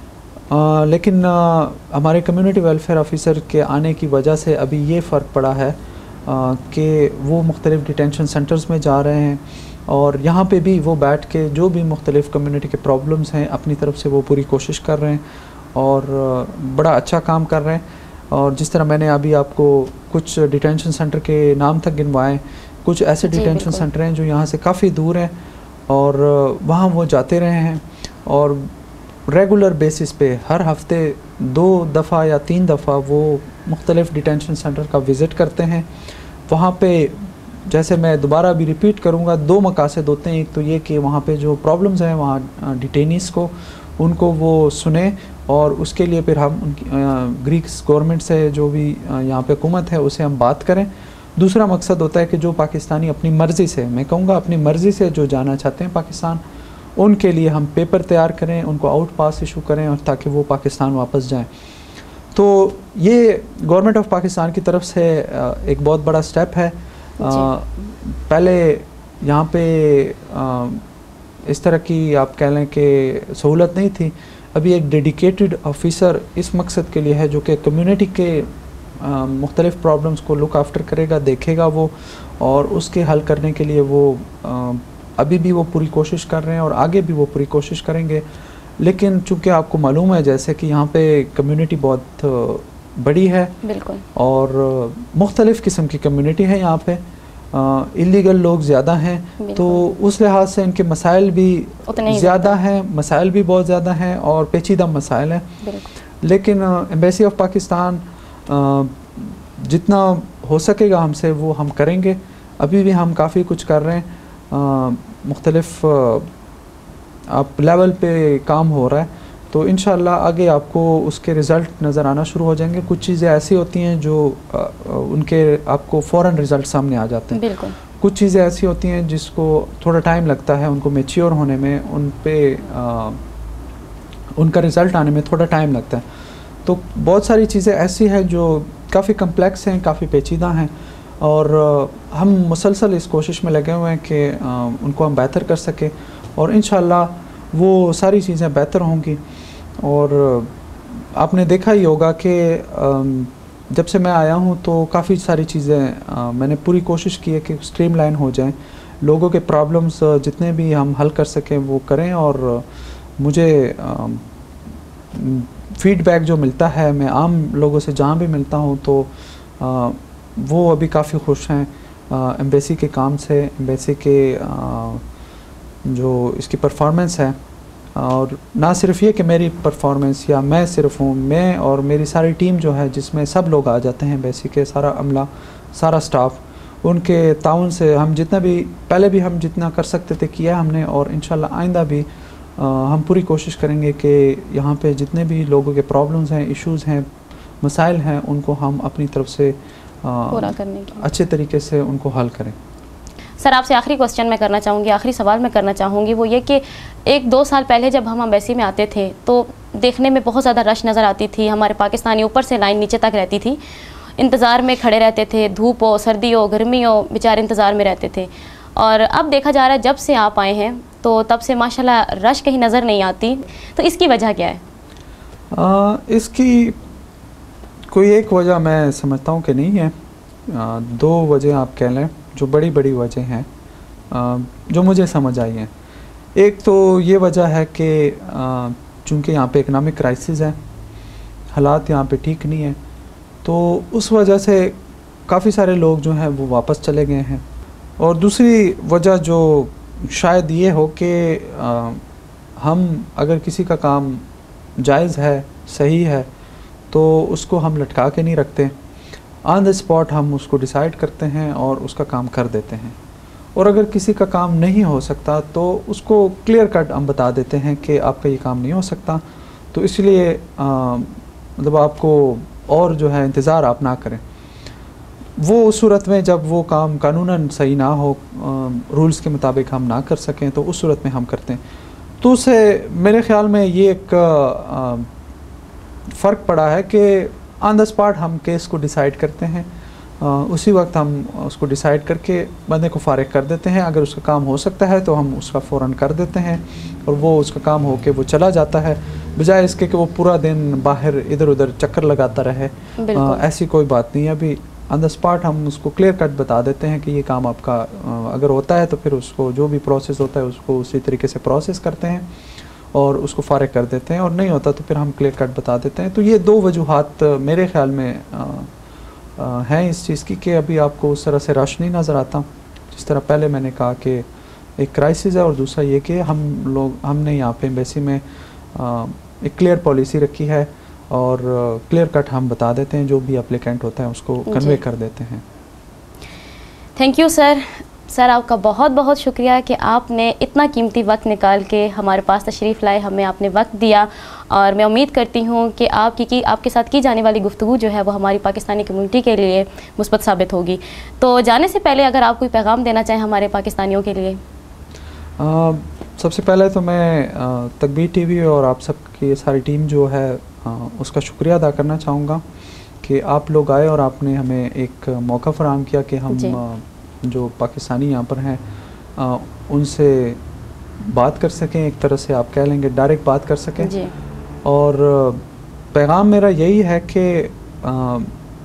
आ, लेकिन आ, हमारे कम्युनिटी वेलफेयर ऑफिसर के आने की वजह से अभी ये फ़र्क पड़ा है कि वो मुख्तलिफ़ डिटेंशन सेंटर्स में जा रहे हैं और यहाँ पे भी वो बैठ के जो भी मुख्तलिफ़ कम्युनिटी के प्रॉब्लम्स हैं अपनी तरफ से वो पूरी कोशिश कर रहे हैं और बड़ा अच्छा काम कर रहे हैं। और जिस तरह मैंने अभी आपको कुछ डिटेंशन सेंटर के नाम तक गिनवाए, कुछ ऐसे डिटेंशन सेंटर हैं जो यहाँ से काफ़ी दूर हैं और वहाँ वो जाते रहे हैं और रेगुलर बेसिस पे हर हफ्ते दो दफ़ा या तीन दफ़ा वो मुख्तलिफ़ डिटेंशन सेंटर का विज़िट करते हैं। वहाँ पे जैसे मैं दोबारा भी रिपीट करूँगा, दो मकासद होते हैं। एक तो ये कि वहाँ पे जो प्रॉब्लम्स हैं वहाँ डिटेनीज़ को उनको वो सुने और उसके लिए फिर हम उनकी ग्रीक्स गवर्नमेंट से जो भी यहाँ पे हुकूमत है उसे हम बात करें। दूसरा मकसद होता है कि जो पाकिस्तानी अपनी मर्ज़ी से, मैं कहूँगा अपनी मर्ज़ी से जो जाना चाहते हैं पाकिस्तान, उनके लिए हम पेपर तैयार करें, उनको आउट पास इशू करें और ताकि वो पाकिस्तान वापस जाएं। तो ये गवर्नमेंट ऑफ पाकिस्तान की तरफ से एक बहुत बड़ा स्टेप है। आ, पहले यहाँ पे आ, इस तरह की आप कह लें कि सहूलत नहीं थी। अभी एक डेडिकेटेड ऑफिसर इस मकसद के लिए है जो कि कम्युनिटी के मुख्तलिफ़ प्रॉब्लम्स को लुक आफ्टर करेगा, देखेगा वो, और उसके हल करने के लिए वो आ, अभी भी वो पूरी कोशिश कर रहे हैं और आगे भी वो पूरी कोशिश करेंगे। लेकिन चूँकि आपको मालूम है जैसे कि यहाँ पे कम्युनिटी बहुत बड़ी है, बिल्कुल, और मुख्तलिफ़ किस्म की कम्युनिटी है यहाँ पे, इलीगल लोग ज़्यादा हैं, तो उस लिहाज से इनके मसाइल भी ज़्यादा हैं, मसाइल भी बहुत ज़्यादा हैं और पेचीदा मसाइल हैं। लेकिन एम्बेसी ऑफ पाकिस्तान जितना हो सकेगा हमसे वो हम करेंगे। अभी भी हम काफ़ी कुछ कर रहे हैं, मुख्तलिफ़ आप लेवल पे काम हो रहा है, तो इंशाअल्लाह आगे आपको उसके रिज़ल्ट नज़र आना शुरू हो जाएंगे। कुछ चीज़ें ऐसी होती हैं जो आ, उनके आपको फ़ौरन रिज़ल्ट सामने आ जाते हैं, बिल्कुल। कुछ चीज़ें ऐसी होती हैं जिसको थोड़ा टाइम लगता है उनको मैच्योर होने में, उन पे आ, उनका रिज़ल्ट आने में थोड़ा टाइम लगता है। तो बहुत सारी चीज़ें ऐसी हैं जो काफ़ी कम्प्लेक्स हैं, काफ़ी पेचीदा हैं, और आ, हम मुसलसल इस कोशिश में लगे हुए हैं कि आ, उनको हम बेहतर कर सकें और इंशाअल्लाह वो सारी चीज़ें बेहतर होंगी। और आपने देखा ही होगा कि जब से मैं आया हूँ तो काफ़ी सारी चीज़ें मैंने पूरी कोशिश की है कि स्ट्रीमलाइन हो जाएं, लोगों के प्रॉब्लम्स जितने भी हम हल कर सकें वो करें। और मुझे फीडबैक जो मिलता है, मैं आम लोगों से जहाँ भी मिलता हूँ तो आ, वो अभी काफ़ी खुश हैं एम्बेसी के काम से, एम्बेसी के आ, जो इसकी परफॉर्मेंस है। और ना सिर्फ ये कि मेरी परफॉर्मेंस या मैं सिर्फ हूँ, मैं और मेरी सारी टीम जो है जिसमें सब लोग आ जाते हैं, एम्बेसी के सारा अमला, सारा स्टाफ, उनके ताउन से हम जितना भी पहले भी हम जितना कर सकते थे किया हमने, और इंशाल्लाह आइंदा भी आ, हम पूरी कोशिश करेंगे कि यहाँ पे जितने भी लोगों के प्रॉब्लम्स हैं, इश्यूज़ हैं, मसाइल हैं, उनको हम अपनी तरफ से पूरा करने की अच्छे तरीके से उनको हल करें। सर, आपसे आखिरी क्वेश्चन मैं करना चाहूँगी, आखिरी सवाल मैं करना चाहूँगी, वो ये कि एक दो साल पहले जब हम एम्बेसी में आते थे तो देखने में बहुत ज़्यादा रश नज़र आती थी, हमारे पाकिस्तानी ऊपर से लाइन नीचे तक रहती थी, इंतज़ार में खड़े रहते थे, धूप हो, सर्दी हो, गर्मी हो, बेचारे इंतज़ार में रहते थे। और अब देखा जा रहा है जब से आप आए हैं तो तब से माशाल्लाह रश कहीं नज़र नहीं आती, तो इसकी वजह क्या है? आ, इसकी कोई एक वजह मैं समझता हूँ कि नहीं है, आ, दो वजह आप कह लें जो बड़ी बड़ी वजह हैं जो मुझे समझ आई हैं। एक तो ये वजह है कि चूँकि यहाँ पे इकनॉमिक क्राइसिस है, हालात यहाँ पे ठीक नहीं है, तो उस वजह से काफ़ी सारे लोग जो हैं वो वापस चले गए हैं। और दूसरी वजह जो शायद ये हो कि हम अगर किसी का काम जायज़ है, सही है, तो उसको हम लटका के नहीं रखते, ऑन द स्पॉट हम उसको डिसाइड करते हैं और उसका काम कर देते हैं। और अगर किसी का काम नहीं हो सकता तो उसको क्लियर कट हम बता देते हैं कि आपका ये काम नहीं हो सकता, तो इसलिए मतलब आपको और जो है इंतज़ार आप ना करें। वो उस सूरत में जब वो काम कानूनन सही ना हो, रूल्स के मुताबिक हम ना कर सकें, तो उस सूरत में हम करते हैं। तो उसे मेरे ख़्याल में ये एक फ़र्क पड़ा है कि ऑन द स्पॉट हम केस को डिसाइड करते हैं, आ, उसी वक्त हम उसको डिसाइड करके बंदे को फारिग कर देते हैं। अगर उसका काम हो सकता है तो हम उसका फ़ौरन कर देते हैं और वो उसका काम हो के वो चला जाता है, बजाय इसके कि वो पूरा दिन बाहर इधर उधर चक्कर लगाता रहे। आ, ऐसी कोई बात नहीं है। अभी ऑन द स्पॉट हम उसको क्लियर कट बता देते हैं कि ये काम आपका आ, अगर होता है तो फिर उसको जो भी प्रोसेस होता है उसको उसी तरीके से प्रोसेस करते हैं और उसको फारिग कर देते हैं, और नहीं होता तो फिर हम क्लियर कट बता देते हैं। तो ये दो वजूहात मेरे ख्याल में आ, आ, हैं इस चीज़ की कि अभी आपको उस तरह से रश नहीं नज़र आता। जिस तरह पहले मैंने कहा कि एक क्राइसिस है, और दूसरा ये कि हम लोग हमने यहाँ पे एम्बेसी में आ, एक क्लियर पॉलिसी रखी है और क्लियर कट हम बता देते हैं, जो भी एप्लीकेंट होता है उसको कन्वे कर देते हैं। Thank you sir. सर आपका बहुत बहुत शुक्रिया कि आपने इतना कीमती वक्त निकाल के हमारे पास तशरीफ़ लाए, हमें आपने वक्त दिया, और मैं उम्मीद करती हूँ कि आपकी की आपके साथ की जाने वाली गुफ्तगू जो है वो हमारी पाकिस्तानी कम्युनिटी के लिए मुस्बत साबित होगी। तो जाने से पहले अगर आप कोई पैगाम देना चाहें हमारे पाकिस्तानियों के लिए। आ, सबसे पहले तो मैं तकबीर टीवी और आप सबकी सारी टीम जो है आ, उसका शुक्रिया अदा करना चाहूँगा कि आप लोग आए और आपने हमें एक मौका फराहम किया कि हम जो पाकिस्तानी यहाँ पर हैं आ, उनसे बात कर सकें, एक तरह से आप कह लेंगे डायरेक्ट बात कर सकें जी। और पैगाम मेरा यही है कि आ,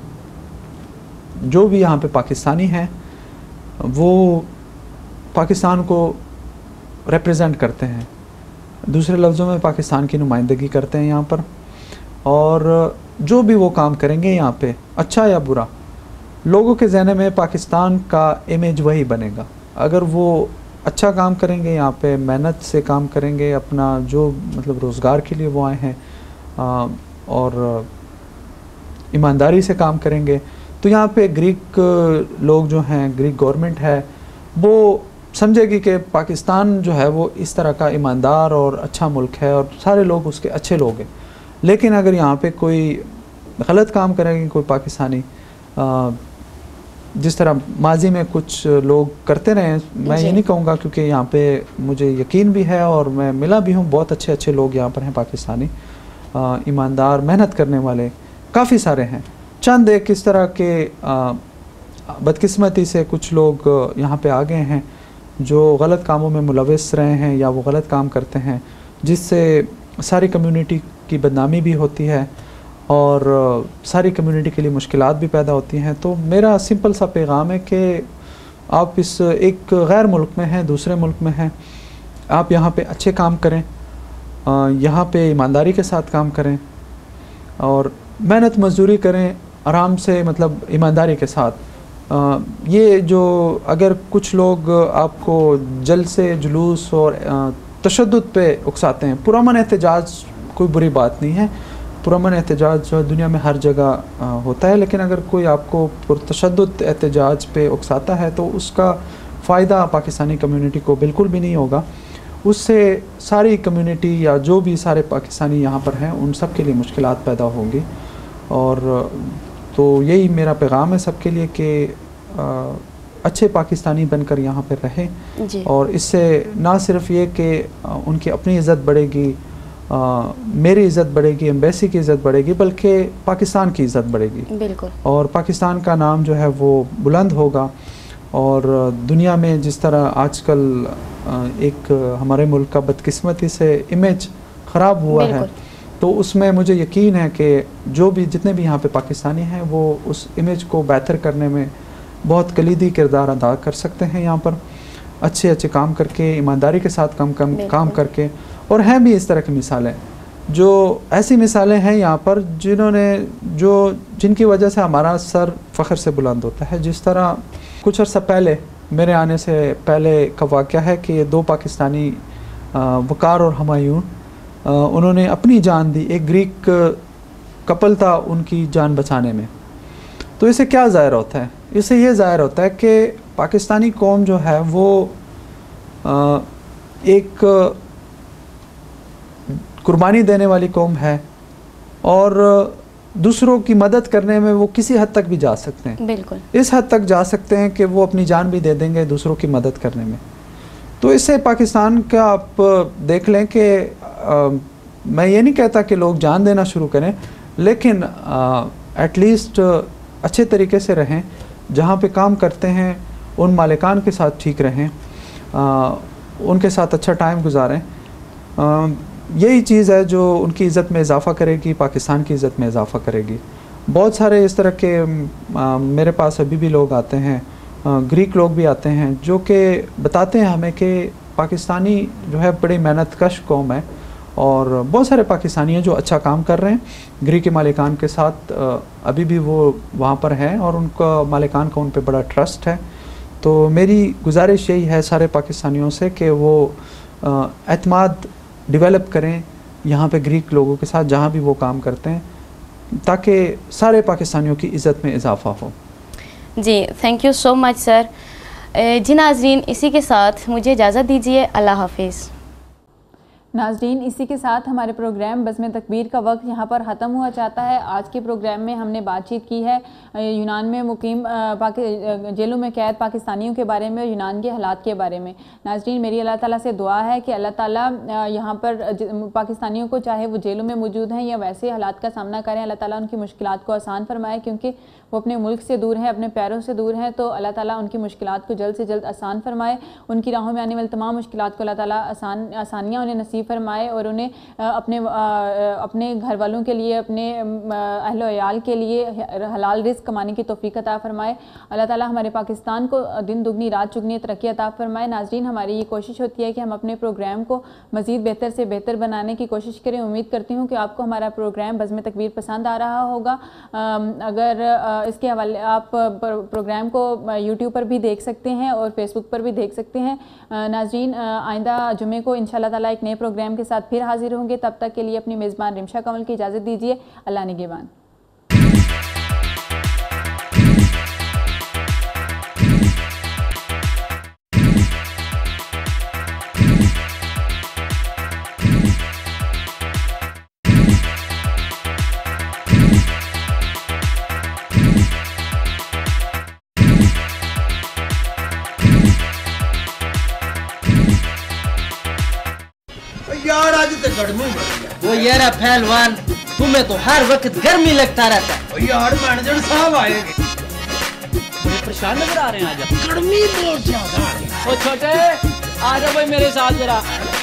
जो भी यहाँ पे पाकिस्तानी हैं वो पाकिस्तान को रिप्रेजेंट करते हैं, दूसरे लफ्ज़ों में पाकिस्तान की नुमाइंदगी करते हैं यहाँ पर, और जो भी वो काम करेंगे यहाँ पे अच्छा या बुरा, लोगों के ज़हन में पाकिस्तान का इमेज वही बनेगा। अगर वो अच्छा काम करेंगे, यहाँ पे मेहनत से काम करेंगे, अपना जो मतलब रोज़गार के लिए वो आए हैं आ, और ईमानदारी से काम करेंगे, तो यहाँ पे ग्रीक लोग जो हैं, ग्रीक गवर्नमेंट है, वो समझेगी कि पाकिस्तान जो है वो इस तरह का ईमानदार और अच्छा मुल्क है और सारे लोग उसके अच्छे लोग हैं। लेकिन अगर यहाँ पे कोई गलत काम करेंगे कोई पाकिस्तानी, आ, जिस तरह माजी में कुछ लोग करते रहे, मैं ये नहीं कहूँगा क्योंकि यहाँ पे मुझे यकीन भी है और मैं मिला भी हूँ, बहुत अच्छे अच्छे लोग यहाँ पर हैं पाकिस्तानी, ईमानदार मेहनत करने वाले काफ़ी सारे हैं। चंद एक इस तरह के बदकिस्मती से कुछ लोग यहाँ पे आ गए हैं जो गलत कामों में मुलविस रहे हैं या वो गलत काम करते हैं, जिससे सारी कम्युनिटी की बदनामी भी होती है और सारी कम्युनिटी के लिए मुश्किलात भी पैदा होती हैं। तो मेरा सिंपल सा पैगाम है कि आप इस एक गैर मुल्क में हैं, दूसरे मुल्क में हैं, आप यहाँ पे अच्छे काम करें, यहाँ पे ईमानदारी के साथ काम करें और मेहनत मजदूरी करें आराम से, मतलब ईमानदारी के साथ। आ, ये जो अगर कुछ लोग आपको जल से जुलूस और तशद्दुद पे उकसाते हैं, पुरअमन एहतजाज कोई बुरी बात नहीं है, पुरअमन एहतजाज जो दुनिया में हर जगह होता है, लेकिन अगर कोई आपको पुरतशद्दुद एहतजाज पे उकसाता है तो उसका फ़ायदा पाकिस्तानी कम्युनिटी को बिल्कुल भी नहीं होगा। उससे सारी कम्युनिटी या जो भी सारे पाकिस्तानी यहाँ पर हैं उन सब के लिए मुश्किलात पैदा होंगी। और तो यही मेरा पैगाम है सबके लिए कि अच्छे पाकिस्तानी बनकर यहाँ पर रहें, और इससे ना सिर्फ ये कि उनकी अपनी इज़्ज़त बढ़ेगी, आ, मेरी इज़्ज़त बढ़ेगी, एम्बेसी की इज़्ज़त बढ़ेगी, बल्कि पाकिस्तान की इज़्ज़त बढ़ेगी। बिल्कुल। और पाकिस्तान का नाम जो है वो बुलंद होगा। और दुनिया में जिस तरह आजकल एक हमारे मुल्क का बदकिस्मती से इमेज ख़राब हुआ है, तो उसमें मुझे यकीन है कि जो भी जितने भी यहाँ पे पाकिस्तानी हैं वो उस इमेज को बेहतर करने में बहुत कलीदी किरदार अदा कर सकते हैं। यहाँ पर अच्छे अच्छे काम करके, ईमानदारी के साथ कम कम काम करके। और हैं भी इस तरह की मिसालें, जो ऐसी मिसालें हैं यहाँ पर जिन्होंने जो जिनकी वजह से हमारा सर फ़ख्र से बुलंद होता है। जिस तरह कुछ अर्सा पहले, मेरे आने से पहले का वाक़या है कि दो पाकिस्तानी वक़ार और हुमायूं, उन्होंने अपनी जान दी, एक ग्रीक कपल था उनकी जान बचाने में। तो इससे क्या ज़ाहिर होता है? इससे ये ज़ाहिर होता है कि पाकिस्तानी कौम जो है वो एक कुर्बानी देने वाली कौम है और दूसरों की मदद करने में वो किसी हद तक भी जा सकते हैं। बिल्कुल। इस हद तक जा सकते हैं कि वो अपनी जान भी दे देंगे दूसरों की मदद करने में। तो इससे पाकिस्तान का आप देख लें कि मैं ये नहीं कहता कि लोग जान देना शुरू करें, लेकिन एटलीस्ट अच्छे तरीके से रहें, जहाँ पे काम करते हैं उन मालिकान के साथ ठीक रहें, आ, उनके साथ अच्छा टाइम गुजारें। आ, यही चीज़ है जो उनकी इज़्ज़त में इजाफ़ा करेगी, पाकिस्तान की इज़्ज़त में इजाफ़ा करेगी। बहुत सारे इस तरह के आ, मेरे पास अभी भी लोग आते हैं, आ, ग्रीक लोग भी आते हैं, जो कि बताते हैं हमें कि पाकिस्तानी जो है बड़ी मेहनत कश कौम है, और बहुत सारे पाकिस्तानी हैं जो अच्छा काम कर रहे हैं ग्रीक के मालिकान के साथ। अभी भी वो वहाँ पर हैं और उनका मालिकान का उन पर बड़ा ट्रस्ट है। तो मेरी गुजारिश यही है सारे पाकिस्तानियों से कि वो एतमाद डेवलप करें यहाँ पे ग्रीक लोगों के साथ जहाँ भी वो काम करते हैं, ताकि सारे पाकिस्तानियों की इज़्ज़त में इजाफ़ा हो। जी, thank you so much sir. जी नाज़रीन, इसी के साथ मुझे इजाज़त दीजिए। अल्लाह हाफिज़। नाज़रीन, इसी के साथ हमारे प्रोग्राम बज़्म तकबीर का वक्त यहाँ पर ख़त्म हुआ चाहता है। आज के प्रोग्राम में हमने बातचीत की है यूनान में मुकीम जेलों में कैद पाकिस्तानियों के बारे में और यूनान के हालात के बारे में। नाज़रीन, मेरी अल्लाह ताला से दुआ है कि अल्लाह ताला यहाँ पर पाकिस्तानियों को, चाहे वो जेलों में मौजूद हैं या वैसे हालात का सामना करें, अल्लाह ताला उनकी मुश्किलात को आसान फरमाए, क्योंकि वो अपने मुल्क से दूर हैं, अपने प्यारों से दूर हैं। तो अल्लाह ताला उनकी मुश्किलात को जल्द से जल्द आसान फरमाए, उनकी राहों में आने वाली तमाम मुश्किलात को अल्लाह ताला आसान आसानियाँ उन्हें नसीब फरमाए, और उन्हें अपने अपने घर वालों के लिए, अपने अहलो अयाल के लिए हलाल रिज़्क़ कमाने की तौफ़ीक अता फरमाए। अल्लाह ताला हमारे पाकिस्तान को दिन दुगनी रात चुगनी तरक्की अता फरमाए। नाज़रीन, हमारी ये कोशिश होती है कि हम अपने प्रोग्राम को मज़ीद बेहतर से बेहतर बनाने की कोशिश करें। उम्मीद करती हूँ कि आपको हमारा प्रोग्राम बज़्म तकबीर पसंद आ रहा होगा। अगर इसके हवाले आप प्रोग्राम को यूट्यूब पर भी देख सकते हैं और फेसबुक पर भी देख सकते हैं। नाज़रीन, आइंदा जुमे को इंशाअल्लाह ताला एक नए प्रोग्राम के साथ फिर हाजिर होंगे। तब तक के लिए अपनी मेज़बान रिमशा कमल की इजाज़त दीजिए। अल्लाह निगहबान। यार आज तो गर्मी वो यार पहलवान, तुम्हें तो हर वक्त गर्मी लगता रहता है। यार मैनेजर साहब आएंगे, बड़े परेशान नजर आ रहे हैं आज। गर्मी बहुत ज्यादा है। ओ छोटे, आ जाओ भाई मेरे साथ जरा।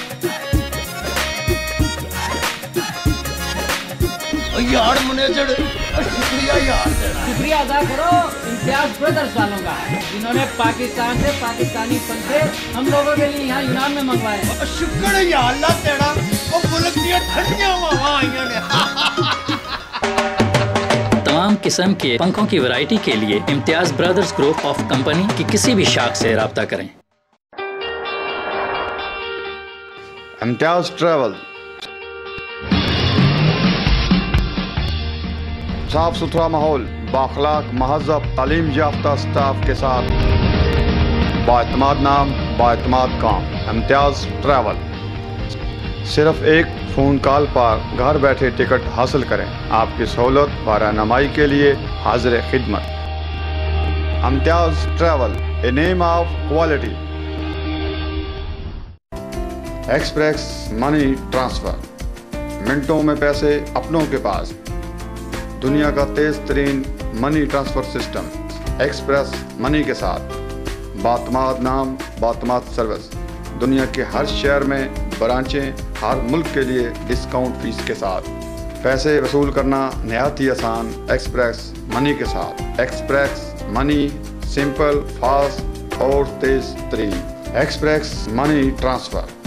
यार मैनेजर शुक्रिया यार, शुक्रिया अदा करो इम्तियाज ब्रदर्स वालों का, जिन्होंने पाकिस्तान से पाकिस्तानी पंखे हम लोगों के लिए यहाँ यूनान में मंगवाए। शुक्र है यार अल्लाह तेरा, वो मुल्क दियां ठंडियां हवावां आईयां ने। तमाम किस्म के पंखों की वैरायटी के लिए Imtiaz brothers group of company की किसी भी शाख से राब्ता करें। इम्तियाज ट्रैवल, साफ सुथरा माहौल, बाखलाक महज़्ज़ब तालीम याफ्ता स्टाफ के साथ बाएतमाद नाम, बाएतमाद काम। इम्तियाज ट्रैवल। सिर्फ एक फ़ोन कॉल पर घर बैठे टिकट हासिल करें। आपकी सहूलत व रहनुमाई के लिए हाजिर खिदमत। Imtiaz travel, a name of quality. Express money transfer, मिनटों में पैसे अपनों के पास। दुनिया का तेज तरीन money transfer system express money के साथ। बातमाद नाम, बातमाद सर्विस। दुनिया के हर शहर में ब्रांचें, हर मुल्क के लिए डिस्काउंट फीस के साथ। पैसे वसूल करना नहायत ही आसान एक्सप्रेस मनी के साथ। एक्सप्रेस मनी, सिंपल, फास्ट और तेज तरीन। Express money transfer.